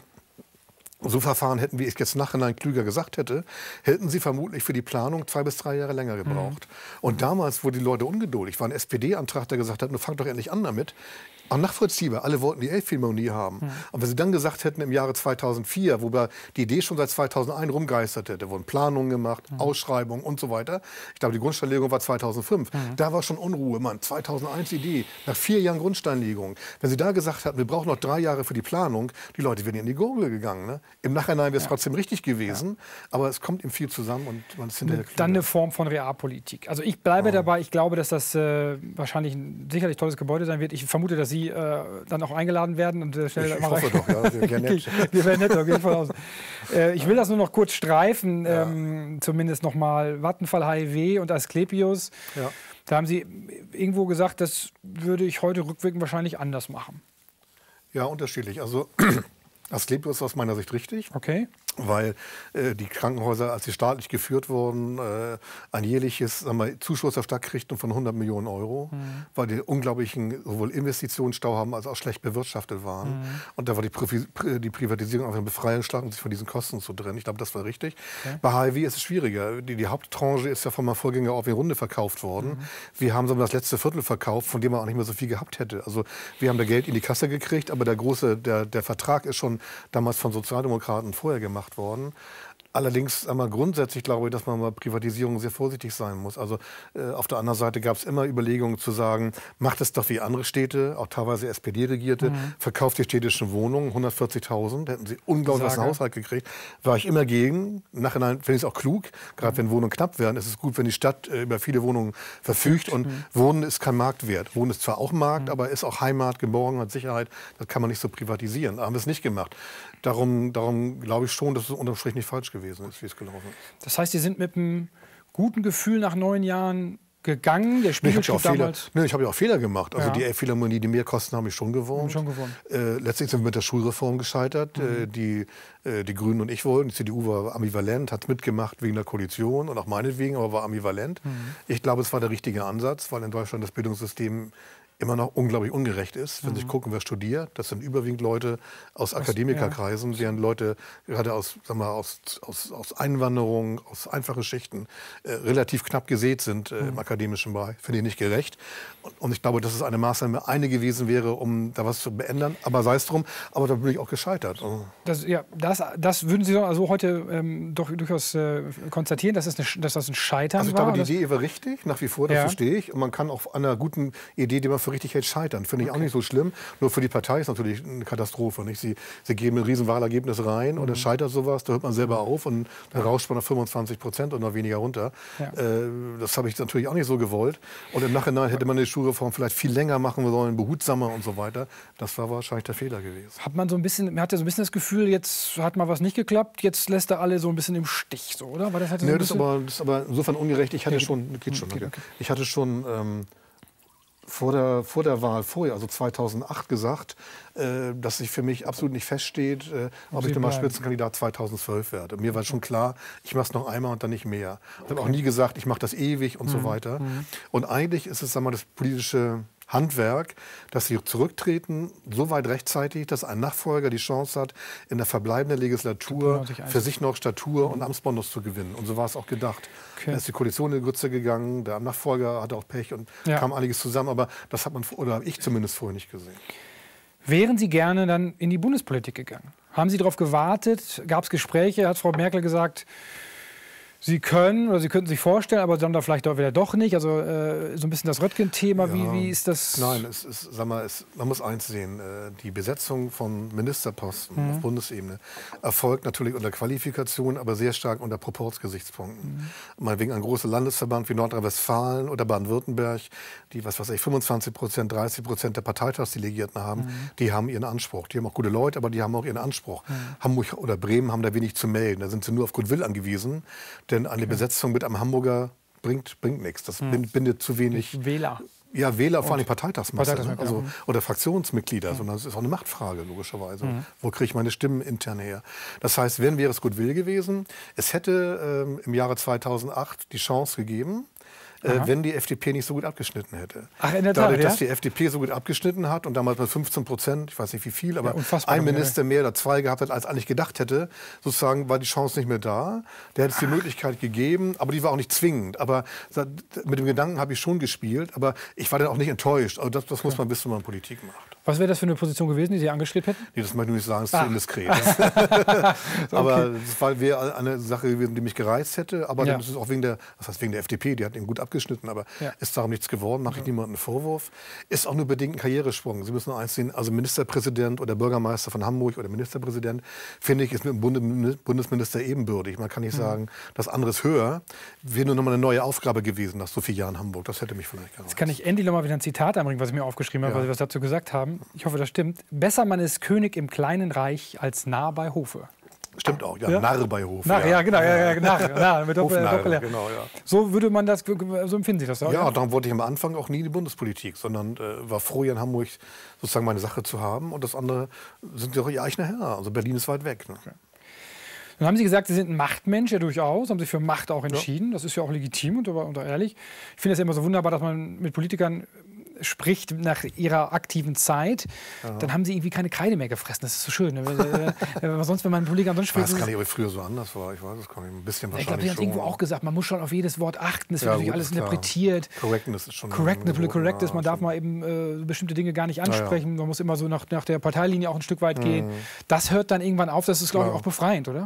so verfahren hätten, wie ich jetzt nachhinein klüger gesagt hätte, hätten sie vermutlich für die Planung zwei bis drei Jahre länger gebraucht. Mhm. Und damals wurden die Leute ungeduldig. War ein S P D-Antrag, der gesagt hat, nun fangt doch endlich an damit. Auch nachvollziehbar, alle wollten die Elbphilharmonie haben. Mhm. Und wenn sie dann gesagt hätten, im Jahre zweitausendvier, wobei die Idee schon seit zweitausendeins rumgeisterte, da wurden Planungen gemacht, mhm. Ausschreibungen und so weiter. Ich glaube, die Grundsteinlegung war zweitausendfünf. Mhm. Da war schon Unruhe, Mann, zweitausendeins Idee, nach vier Jahren Grundsteinlegung. Wenn sie da gesagt hatten, wir brauchen noch drei Jahre für die Planung, die Leute wären in die Gurgel gegangen. Ne? Im Nachhinein wäre es ja. trotzdem richtig gewesen, ja. aber es kommt ihm viel zusammen und man ist hinterher Dann eine Form von Realpolitik. Also ich bleibe ja. dabei, ich glaube, dass das äh, wahrscheinlich ein sicherlich tolles Gebäude sein wird. Ich vermute, dass Sie äh, dann auch eingeladen werden. Und, äh, schnell ich ich hoffe doch, ja. Wir wären nett. Wir wären nett, auf jeden Fall aus. Äh, ich will das nur noch kurz streifen, ja. ähm, zumindest nochmal Vattenfall, H I W und Asklepios. Ja. Da haben Sie irgendwo gesagt, das würde ich heute rückwirkend wahrscheinlich anders machen. Ja, unterschiedlich. Also Asklepios ist aus meiner Sicht richtig. Okay. Weil äh, die Krankenhäuser, als sie staatlich geführt wurden, äh, ein jährliches sagen wir, Zuschuss der Stadt kriegten von hundert Millionen Euro, mhm. weil die unglaublichen sowohl Investitionsstau haben als auch schlecht bewirtschaftet waren. Mhm. Und da war die, Pri die Privatisierung einfach ein Befreiungsschlag, um sich von diesen Kosten zu trennen. Ich glaube, das war richtig. Okay. Bei H I W ist es schwieriger. Die, die Haupttranche ist ja von meinem Vorgänger auf in Runde verkauft worden. Mhm. Wir haben so das letzte Viertel verkauft, von dem man auch nicht mehr so viel gehabt hätte. Also wir haben da Geld in die Kasse gekriegt, aber der große, der, der Vertrag ist schon damals von Sozialdemokraten vorher gemacht worden. Allerdings einmal grundsätzlich glaube ich, dass man bei Privatisierung sehr vorsichtig sein muss. Also äh, auf der anderen Seite gab es immer Überlegungen zu sagen, macht es doch wie andere Städte, auch teilweise S P D-regierte, mhm. verkauft die städtischen Wohnungen, hundertvierzigtausend, hätten sie unglaublich was in den Haushalt gekriegt. War ich immer gegen. Im Nachhinein finde ich es auch klug, gerade mhm. wenn Wohnungen knapp werden, ist es gut, wenn die Stadt äh, über viele Wohnungen verfügt. Und mhm. Wohnen ist kein Marktwert. Wohnen ist zwar auch Markt, mhm. aber ist auch Heimat, Geborgenheit, Sicherheit. Das kann man nicht so privatisieren. Da haben wir es nicht gemacht. Darum, darum glaube ich schon, dass es unterm Strich nicht falsch gewesen ist, wie es gelaufen ist. Das heißt, Sie sind mit einem guten Gefühl nach neun Jahren gegangen? Der Spiegel nee, ich habe ja, Fehler, nee, ich hab ja auch Fehler gemacht. Also ja. die Elbphilharmonie, die Mehrkosten haben mich schon gewonnen. Schon gewonnen. Äh, letztlich sind wir mit der Schulreform gescheitert. Mhm. Äh, die, äh, die Grünen und ich wollten. Die C D U war ambivalent, hat mitgemacht wegen der Koalition und auch meinetwegen, aber war ambivalent. Mhm. Ich glaube, es war der richtige Ansatz, weil in Deutschland das Bildungssystem immer noch unglaublich ungerecht ist. Wenn mhm. Sie gucken, wer studiert, das sind überwiegend Leute aus, aus Akademikerkreisen, ja. während Leute gerade aus, sagen wir, aus, aus, aus Einwanderung, aus einfachen Schichten äh, relativ knapp gesät sind äh, mhm. im akademischen Bereich. Finde ich nicht gerecht. Und, und ich glaube, dass es eine Maßnahme eine gewesen wäre, um da was zu beändern. Aber sei es drum, aber da bin ich auch gescheitert. Also das, ja, das, das würden Sie also heute ähm, doch durchaus äh, konstatieren, dass, es eine, dass das ein Scheitern also ich war? glaube, die Idee war richtig, nach wie vor, das ja. verstehe ich. Und man kann auf einer guten Idee, die man für richtig hält, scheitern. Finde ich okay. auch nicht so schlimm. Nur für die Partei ist natürlich eine Katastrophe. Nicht? Sie, sie geben ein Riesenwahlergebnis rein mhm. und dann scheitert sowas, da hört man selber auf und dann ja. rauscht man auf fünfundzwanzig Prozent oder weniger runter. Ja. Äh, das habe ich natürlich auch nicht so gewollt. Und im Nachhinein hätte man die Schulreform vielleicht viel länger machen sollen, behutsamer und so weiter. Das war wahrscheinlich der Fehler gewesen. Hat man so ein bisschen, man hat ja so ein bisschen das Gefühl, jetzt hat mal was nicht geklappt, jetzt lässt er alle so ein bisschen im Stich, so, oder? War das, nee, so das, ist aber, das ist aber insofern ungerecht. Ich hatte okay. schon, geht schon, okay. Okay. Ich hatte schon ähm, vor der, vor der Wahl vorher, also zweitausendacht, gesagt, äh, dass sich für mich absolut nicht feststeht, äh, ob ich nochmal Spitzenkandidat zweitausendzwölf werde. Mir war schon klar, ich mache es noch einmal und dann nicht mehr. Ich okay. habe auch nie gesagt, ich mache das ewig und mhm. so weiter. Mhm. Und eigentlich ist es, sagen wir, das politische Handwerk, dass sie zurücktreten, so weit rechtzeitig, dass ein Nachfolger die Chance hat, in der verbleibenden Legislatur für sich noch Statur und Amtsbonus zu gewinnen. Und so war es auch gedacht. Okay. Da ist die Koalition in die Grütze gegangen, der Nachfolger hatte auch Pech und ja. kam einiges zusammen, aber das hat man, oder habe ich zumindest vorher nicht gesehen. Wären Sie gerne dann in die Bundespolitik gegangen? Haben Sie darauf gewartet? Gab es Gespräche? Hat Frau Merkel gesagt, Sie können oder Sie könnten sich vorstellen, aber dann da vielleicht auch wieder doch nicht. Also äh, so ein bisschen das Röttgen-Thema. Ja, wie, wie ist das? Nein, es ist, sag mal, es, man muss eins sehen. Äh, die Besetzung von Ministerposten mhm. auf Bundesebene erfolgt natürlich unter Qualifikation, aber sehr stark unter Proporzgesichtspunkten. Mhm. Meinetwegen ein großer Landesverband wie Nordrhein-Westfalen oder Baden-Württemberg, die was weiß ich, fünfundzwanzig Prozent, dreißig Prozent der Parteitagsdelegierten haben, mhm. die haben ihren Anspruch. Die haben auch gute Leute, aber die haben auch ihren Anspruch. Mhm. Hamburg oder Bremen haben da wenig zu melden. Da sind sie nur auf Goodwill angewiesen. Denn eine Besetzung mit einem Hamburger bringt, bringt nichts. Das hm. bindet zu wenig Wähler. Ja, Wähler, vor allem Parteitagsmasse, Parteitags also, ja. oder Fraktionsmitglieder, hm. sondern es ist auch eine Machtfrage, logischerweise. Hm. Wo kriege ich meine Stimmen intern her? Das heißt, wenn wäre es Goodwill gewesen, es hätte ähm, im Jahre zweitausendacht die Chance gegeben, Äh, wenn die F D P nicht so gut abgeschnitten hätte. Ach, in der Tat, Dadurch, ja? dass die F D P so gut abgeschnitten hat und damals mit fünfzehn Prozent, ich weiß nicht wie viel, aber ja, ein Minister mehr oder zwei gehabt hat, als eigentlich gedacht hätte, sozusagen war die Chance nicht mehr da. Der hätte es die Möglichkeit gegeben, aber die war auch nicht zwingend. Aber mit dem Gedanken habe ich schon gespielt, aber ich war dann auch nicht enttäuscht. Also das, das muss man wissen, wenn man Politik macht. Was wäre das für eine Position gewesen, die Sie angestrebt hätten? Nee, das möchte ich nicht sagen, das ist ah. zu indiskret. Okay. Aber das wäre eine Sache gewesen, die mich gereizt hätte. Aber ja. das ist auch wegen der, was heißt wegen der F D P, die hat ihn gut abgeschnitten, aber ja. ist darum nichts geworden, mache ich ja. niemandem einen Vorwurf. Ist auch nur bedingt ein Karrieresprung. Sie müssen nur eins sehen, also Ministerpräsident oder Bürgermeister von Hamburg oder Ministerpräsident, finde ich, ist mit dem Bundesminister ebenbürdig. Man kann nicht mhm. sagen, das andere ist höher. Wäre nur noch mal eine neue Aufgabe gewesen nach so vielen Jahren Hamburg. Das hätte mich vielleicht gereizt. Jetzt kann ich endlich noch mal wieder ein Zitat einbringen, was ich mir aufgeschrieben habe, ja. weil Sie was dazu gesagt haben. Ich hoffe, das stimmt. Besser man ist König im kleinen Reich als Narr bei Hofe. Stimmt auch, ja, ja. Narr bei Hofe. Narr, ja. ja, genau, ja, ja, Narr, Narr mit Doppel, Doppel, genau, ja. So würde man das, so empfinden Sie das auch? Ja, darum wollte ich am Anfang auch nie in die Bundespolitik, sondern äh, war froh, hier in Hamburg sozusagen meine Sache zu haben. Und das andere sind ja auch ihr eigener Herr. Also Berlin ist weit weg. Ne? Okay. Dann haben Sie gesagt, Sie sind ein Machtmensch, ja durchaus, haben sich für Macht auch entschieden. Ja. Das ist ja auch legitim und, und ehrlich. Ich finde es ja immer so wunderbar, dass man mit Politikern spricht nach ihrer aktiven Zeit, ja. dann haben sie irgendwie keine Kreide mehr gefressen. Das ist so schön. Ne? Sonst, wenn man Politikern sonst spricht. Das kann ich aber früher so anders war. Ich weiß es gar nicht. Ein bisschen wahrscheinlich. Ich glaube, die haben irgendwo auch gesagt, man muss schon auf jedes Wort achten. Es wird ja, natürlich gut, alles klar. interpretiert. Correctness ist schon. Correctness, so, correct ist. Ja, man darf mal eben äh, bestimmte Dinge gar nicht ansprechen. Ja, ja. Man muss immer so nach, nach der Parteilinie auch ein Stück weit mhm. gehen. Das hört dann irgendwann auf. Das ist, glaube ich, ja. auch befreiend, oder?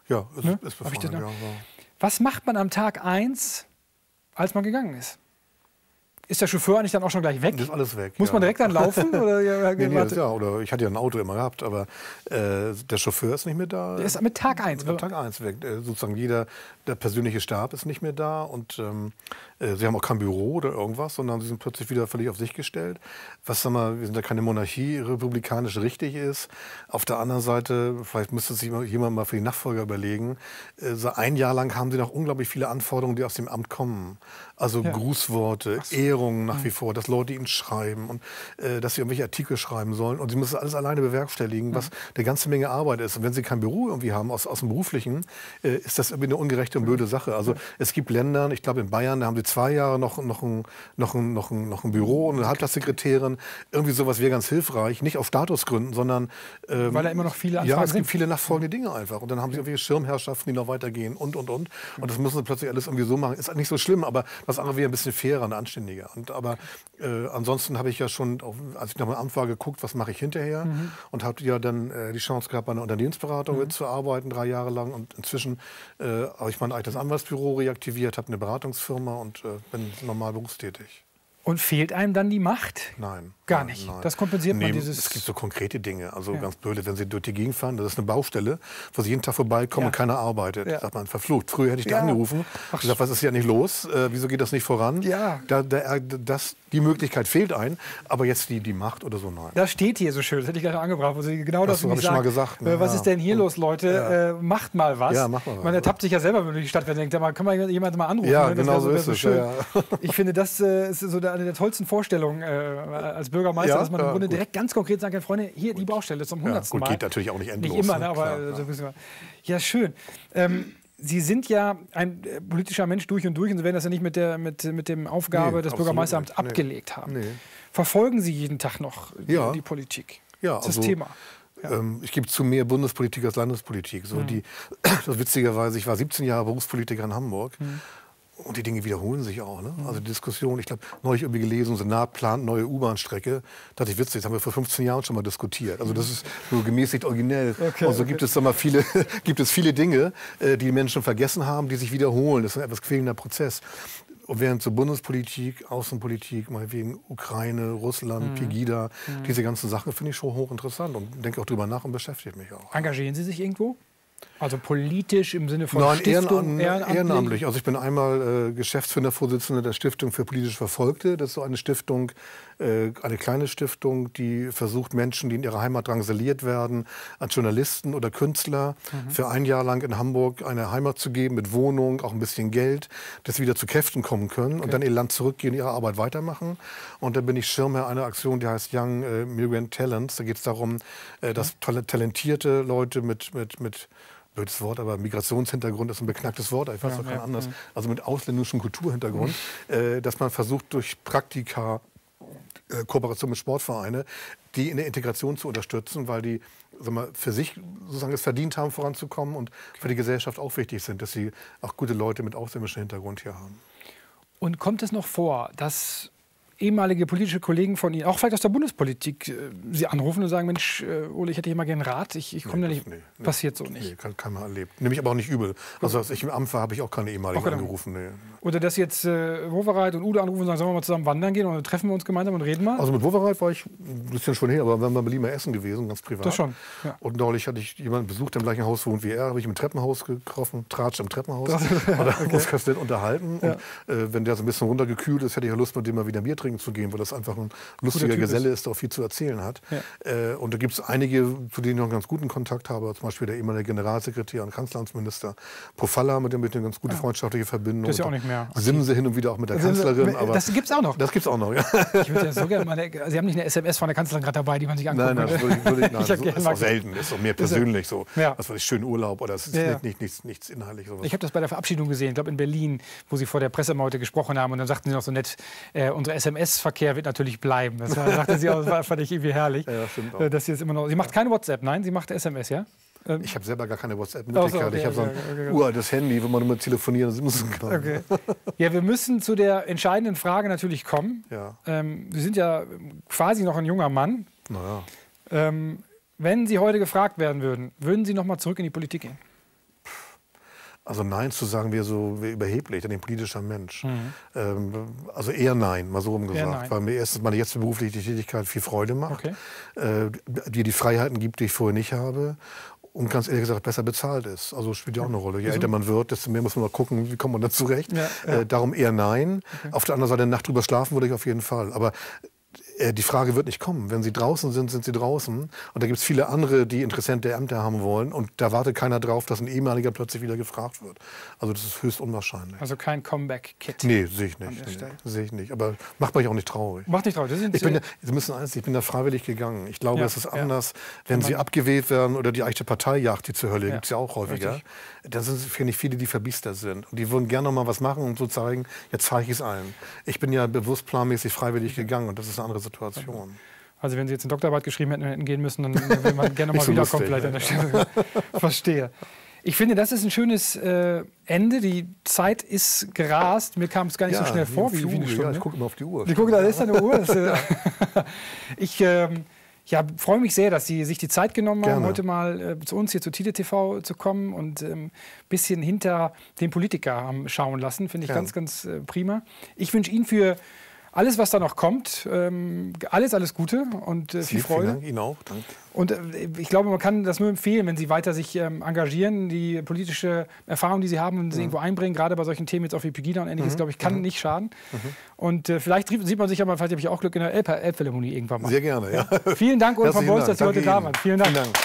Ja, ist, Ne? ist Hab ich das befreundet, noch? ja, ja. Was macht man am Tag eins, als man gegangen ist? Ist der Chauffeur eigentlich dann auch schon gleich weg? Das ist alles weg. Muss ja. man direkt dann laufen? Oder, ja, Nee, nee, warte. das, ja, oder ich hatte ja ein Auto immer gehabt, aber äh, der Chauffeur ist nicht mehr da. Der ist mit Tag eins. Am Tag eins weg. Äh, sozusagen jeder, der persönliche Stab ist nicht mehr da und ähm, äh, sie haben auch kein Büro oder irgendwas, sondern sie sind plötzlich wieder völlig auf sich gestellt. Was, sag mal, wir sind ja keine Monarchie, republikanisch richtig ist. Auf der anderen Seite, vielleicht müsste sich jemand mal für die Nachfolger überlegen, äh, so ein Jahr lang haben sie noch unglaublich viele Anforderungen, die aus dem Amt kommen. Also Ja. Grußworte, so. Ehrungen nach wie vor, dass Leute ihnen schreiben und äh, dass sie irgendwelche Artikel schreiben sollen. Und sie müssen alles alleine bewerkstelligen, was eine ganze Menge Arbeit ist. Und wenn sie kein Büro irgendwie haben aus, aus dem Beruflichen, äh, ist das irgendwie eine ungerechte und blöde Sache. Also es gibt Länder, ich glaube in Bayern, da haben sie zwei Jahre noch, noch, ein, noch, ein, noch, ein, noch ein Büro und eine Halbtagssekretärin. Irgendwie sowas wäre ganz hilfreich. Nicht aus Statusgründen, sondern ähm, Weil da immer noch viele Anfragen ja, es gibt sind. viele nachfolgende Dinge einfach. Und dann haben sie irgendwelche Schirmherrschaften, die noch weitergehen und, und, und. Und das müssen sie plötzlich alles irgendwie so machen. Ist nicht so schlimm, aber das andere wäre ein bisschen fairer und anständiger. Und, aber äh, ansonsten habe ich ja schon, auch, als ich noch mal im Amt war, geguckt, was mache ich hinterher. Mhm. Und habe ja dann äh, die Chance gehabt, bei einer Unternehmensberatung Mhm. mitzuarbeiten, drei Jahre lang. Und inzwischen äh, habe ich mein eigenes Anwaltsbüro reaktiviert, habe eine Beratungsfirma und äh, bin normal berufstätig. Und fehlt einem dann die Macht? Nein. Gar nein, nicht. Nein. Das kompensiert man Nee, dieses- Es gibt so konkrete Dinge. Also Ja. ganz blöd, wenn Sie durch die Gegend fahren, das ist eine Baustelle, wo Sie jeden Tag vorbeikommen Ja. und keiner arbeitet. Ja. Sagt man, verflucht. Früher hätte ich Ja. da angerufen Ach, und gesagt, was ist hier nicht los? Äh, wieso geht das nicht voran? Ja. Da, da, das, die Möglichkeit fehlt ein, aber jetzt die, die Macht oder so, nein. Das steht hier so schön, das hätte ich gleich noch angebracht, wo Sie genau das so, hab nämlich ich schon sagen. mal gesagt, ne? Äh, was Ja. ist denn hier los, Leute? Ja. Äh, macht mal was. Ja, macht mal was, Man ertappt sich ja selber, wenn man durch die Stadt fährt, denkt, aber kann man jemand mal anrufen? Ja, ne? Das genau wär so wär ist es, schön. ja, ja. Ich finde, das äh, ist so eine der tollsten Vorstellungen äh, als Bürgermeister, Ja, dass man im ja, Grunde gut. direkt ganz konkret sagen kann, Freunde, hier die Baustelle zum Ja, hundertsten gut, Mal. geht natürlich auch nicht endlos. Nicht immer, ne? ne? aber Klar, äh, so ja. wissen wir. Ja, schön. Ähm, Sie sind ja ein äh, politischer Mensch durch und durch und Sie werden das ja nicht mit der mit, mit dem Aufgabe Nee, des absolut Bürgermeisteramts nicht. Nee. abgelegt haben. Nee. Verfolgen Sie jeden Tag noch die, Ja. die Politik? Ja, das ist also, das Thema. Ja. Ähm, ich gebe zu mehr Bundespolitik als Landespolitik. So die, das witzigerweise, ich war siebzehn Jahre Berufspolitiker in Hamburg. Und die Dinge wiederholen sich auch. Ne? Also die Diskussion, ich glaube, neulich irgendwie gelesen, Senat plant neue U-Bahn-Strecke. Da dachte ich, witzig, das haben wir vor fünfzehn Jahren schon mal diskutiert. Also das ist so gemäßigt originell. Okay, und so okay. gibt es, sag mal, viele, gibt es viele Dinge, äh, die die Menschen vergessen haben, die sich wiederholen. Das ist ein etwas quälender Prozess. Und während zur Bundespolitik, Außenpolitik, meinetwegen Ukraine, Russland, Pegida, diese ganzen Sachen finde ich schon hochinteressant und denke auch drüber nach und beschäftige mich auch. Engagieren Sie sich irgendwo? Also politisch im Sinne von Nein, Stiftung, ehrenan ehrenamtlich. Also ich bin einmal äh, Geschäftsführer, Vorsitzender der Stiftung für politisch Verfolgte. Das ist so eine Stiftung, äh, eine kleine Stiftung, die versucht, Menschen, die in ihrer Heimat drangsaliert werden, an Journalisten oder Künstler, Mhm. für ein Jahr lang in Hamburg eine Heimat zu geben mit Wohnung, auch ein bisschen Geld, dass sie wieder zu Kräften kommen können und dann ihr Land zurückgehen, ihre Arbeit weitermachen. Und dann bin ich Schirmherr einer Aktion, die heißt Young äh, Migrant Talents. Da geht es darum, äh, dass tal- talentierte Leute mit, mit, mit blödes Wort, aber Migrationshintergrund ist ein beknacktes Wort, ich weiß Ja, auch kein ja, anderes, ja. also mit ausländischem Kulturhintergrund, äh, dass man versucht durch Praktika, äh, Kooperation mit Sportvereinen, die in der Integration zu unterstützen, weil die sag mal, für sich sozusagen es verdient haben, voranzukommen und für die Gesellschaft auch wichtig sind, dass sie auch gute Leute mit ausländischem Hintergrund hier haben. Und kommt es noch vor, dass ehemalige politische Kollegen von Ihnen, auch vielleicht aus der Bundespolitik, äh, Sie anrufen und sagen, Mensch, äh, Ole, ich hätte hier mal gerne einen Rat, ich, ich komme da nicht, Nee, nee, passiert so nicht. Nee, kann keiner erlebt. Nehme ich aber auch nicht übel. Also als ich im Amt war, habe ich auch keine ehemaligen Auch keine- angerufen. Nee. Oder dass jetzt äh, Wowereit und Ude anrufen und sagen, sollen wir mal zusammen wandern gehen und dann treffen wir uns gemeinsam und reden mal? Also mit Wowereit war ich ein bisschen schon her, aber wir waren Berliner Essen gewesen, ganz privat. Das schon, ja. Und neulich hatte ich jemanden besucht, der im gleichen Haus wohnt wie er, habe ich im Treppenhaus getroffen, Tratsch im Treppenhaus. Und da haben wir uns ganz nett unterhalten. Ja. Und äh, wenn der so ein bisschen runtergekühlt ist, hätte ich ja Lust, mit dem mal wieder Bier trinken zu gehen, weil das einfach ein lustiger Typ Geselle ist, der auch viel zu erzählen hat. Ja. Äh, und da gibt es einige, zu denen ich noch einen ganz guten Kontakt habe, zum Beispiel der ehemalige Generalsekretär und Kanzleramtsminister Pofalla, mit dem ich eine ganz gute freundschaftliche Verbindung. Das ist ja auch Und nicht mehr. Simse hin und wieder auch mit der Simse- Kanzlerin. Aber das gibt's auch noch. Das gibt's auch noch, ja. Ich würde ja so gerne mal eine, Sie haben nicht eine S M S von der Kanzlerin gerade dabei, die man sich angucken Nein, nein, das könnte. würde ich, würde ich, nein, Ich hab so, gerne ist mal- auch selten, ist auch mehr persönlich so. Ja. Was weiß ich, schön Urlaub oder es ist Ja, ja. nicht, nicht, nichts, nichts inhaltlich. Sowas. Ich habe das bei der Verabschiedung gesehen, ich glaube in Berlin, wo Sie vor der Pressemeute gesprochen haben. Und dann sagten Sie noch so nett, äh, unser S M S-Verkehr wird natürlich bleiben. Das war, sagten Sie auch, das war, fand ich irgendwie herrlich. Ja, ja, stimmt auch. Äh, dass Sie, jetzt immer noch, Sie macht keine WhatsApp, nein, Sie macht S M S, ja? Ähm, Ich habe selber gar keine Ach so, WhatsApp-Möglichkeit. okay, ich habe so ein okay, okay, okay. uraltes Handy, wo man nur telefonieren müssen kann. okay. Ja, wir müssen zu der entscheidenden Frage natürlich kommen. Ja, Ähm, Sie sind ja quasi noch ein junger Mann. naja. Ähm, wenn Sie heute gefragt werden würden, würden Sie noch mal zurück in die Politik gehen? Also Nein zu sagen wäre so wär überheblich, denn ein politischer Mensch. Mhm. Ähm, also eher Nein, mal so rum gesagt. Weil mir erstens meine jetzt berufliche Tätigkeit viel Freude macht, okay. äh, die die Freiheiten gibt, die ich vorher nicht habe. Und ganz ehrlich gesagt, besser bezahlt ist. Also spielt ja auch eine Rolle. Je älter man wird, desto mehr muss man mal gucken, wie kommt man da zurecht. Ja, ja. Äh, darum eher Nein. Okay. Auf der anderen Seite, eine Nacht drüber schlafen würde ich auf jeden Fall. Aber äh, die Frage wird nicht kommen. Wenn Sie draußen sind, sind Sie draußen. Und da gibt es viele andere, die interessante Ämter haben wollen. Und da wartet keiner drauf, dass ein ehemaliger plötzlich wieder gefragt wird. Also das ist höchst unwahrscheinlich. Also kein Comeback-Kit? Nee, sehe ich nicht. Nee, sehe ich nicht. Aber macht mich auch nicht traurig. Macht nicht traurig. Das sind ich, bin, Sie müssen eins, ich bin da freiwillig gegangen. Ich glaube, ja, es ist anders, ja. wenn Sie abgewählt werden oder die eigene Parteijagd, die zur Hölle, ja. gibt es ja auch häufiger. Richtig. Da sind, finde ich, viele, die verbiestert sind. Und die würden gerne noch mal was machen, um zu zeigen, jetzt zeige ich es allen. Ich bin ja bewusst planmäßig freiwillig gegangen und das ist eine andere Situation. Also wenn Sie jetzt eine Doktorarbeit geschrieben hätten und hätten gehen müssen, dann will man gerne noch mal so wiederkommen, vielleicht an der Stelle. Verstehe. Ich finde, das ist ein schönes äh, Ende. Die Zeit ist gerast. Mir kam es gar nicht ja, so schnell vor, wie, wie eine Stunde. Ja, ich gucke immer auf die Uhr. Ich gucke, da ist eine Uhr. Das, äh, ich ähm, ja, freue mich sehr, dass Sie sich die Zeit genommen haben, Gerne. heute mal äh, zu uns hier zu Tide T V zu kommen und ein ähm, bisschen hinter den Politiker haben schauen lassen. Finde ich Gerne. ganz, ganz äh, prima. Ich wünsche Ihnen für alles, was da noch kommt, ähm, alles, alles Gute und äh, viel Freude. Vielen Dank, Ihnen auch. Danke. Und äh, ich glaube, man kann das nur empfehlen, wenn Sie weiter sich ähm, engagieren, die politische Erfahrung, die Sie haben und sie mhm. irgendwo einbringen, gerade bei solchen Themen jetzt auch wie Pegida und Ähnliches, mhm. glaube ich, kann mhm. nicht schaden. Mhm. Und äh, vielleicht sieht man sich ja mal, vielleicht habe ich auch Glück in der Elbphilharmonie irgendwann mal. Sehr gerne, ja. ja. Vielen Dank, Ole von Bolz, dass Sie heute da waren. Vielen Dank. Vielen Dank.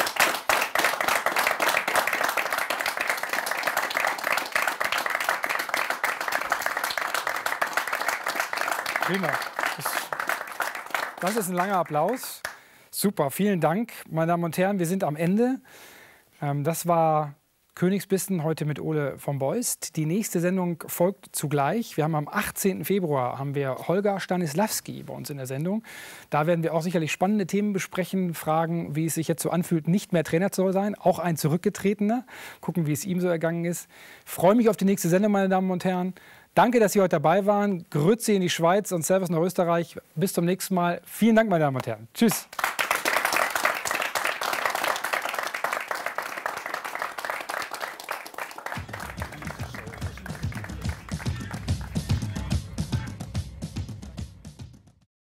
Prima. Das ist ein langer Applaus. Super, vielen Dank, meine Damen und Herren. Wir sind am Ende. Ähm, das war Königsbissen heute mit Ole von Beust. Die nächste Sendung folgt zugleich. Wir haben am achtzehnten Februar haben wir Holger Stanislawski bei uns in der Sendung. Da werden wir auch sicherlich spannende Themen besprechen, fragen, wie es sich jetzt so anfühlt, nicht mehr Trainer zu sein, auch ein Zurückgetretener. Gucken, wie es ihm so ergangen ist. Ich freue mich auf die nächste Sendung, meine Damen und Herren. Danke, dass Sie heute dabei waren. Grüezi in die Schweiz und Servus nach Österreich. Bis zum nächsten Mal. Vielen Dank, meine Damen und Herren. Tschüss.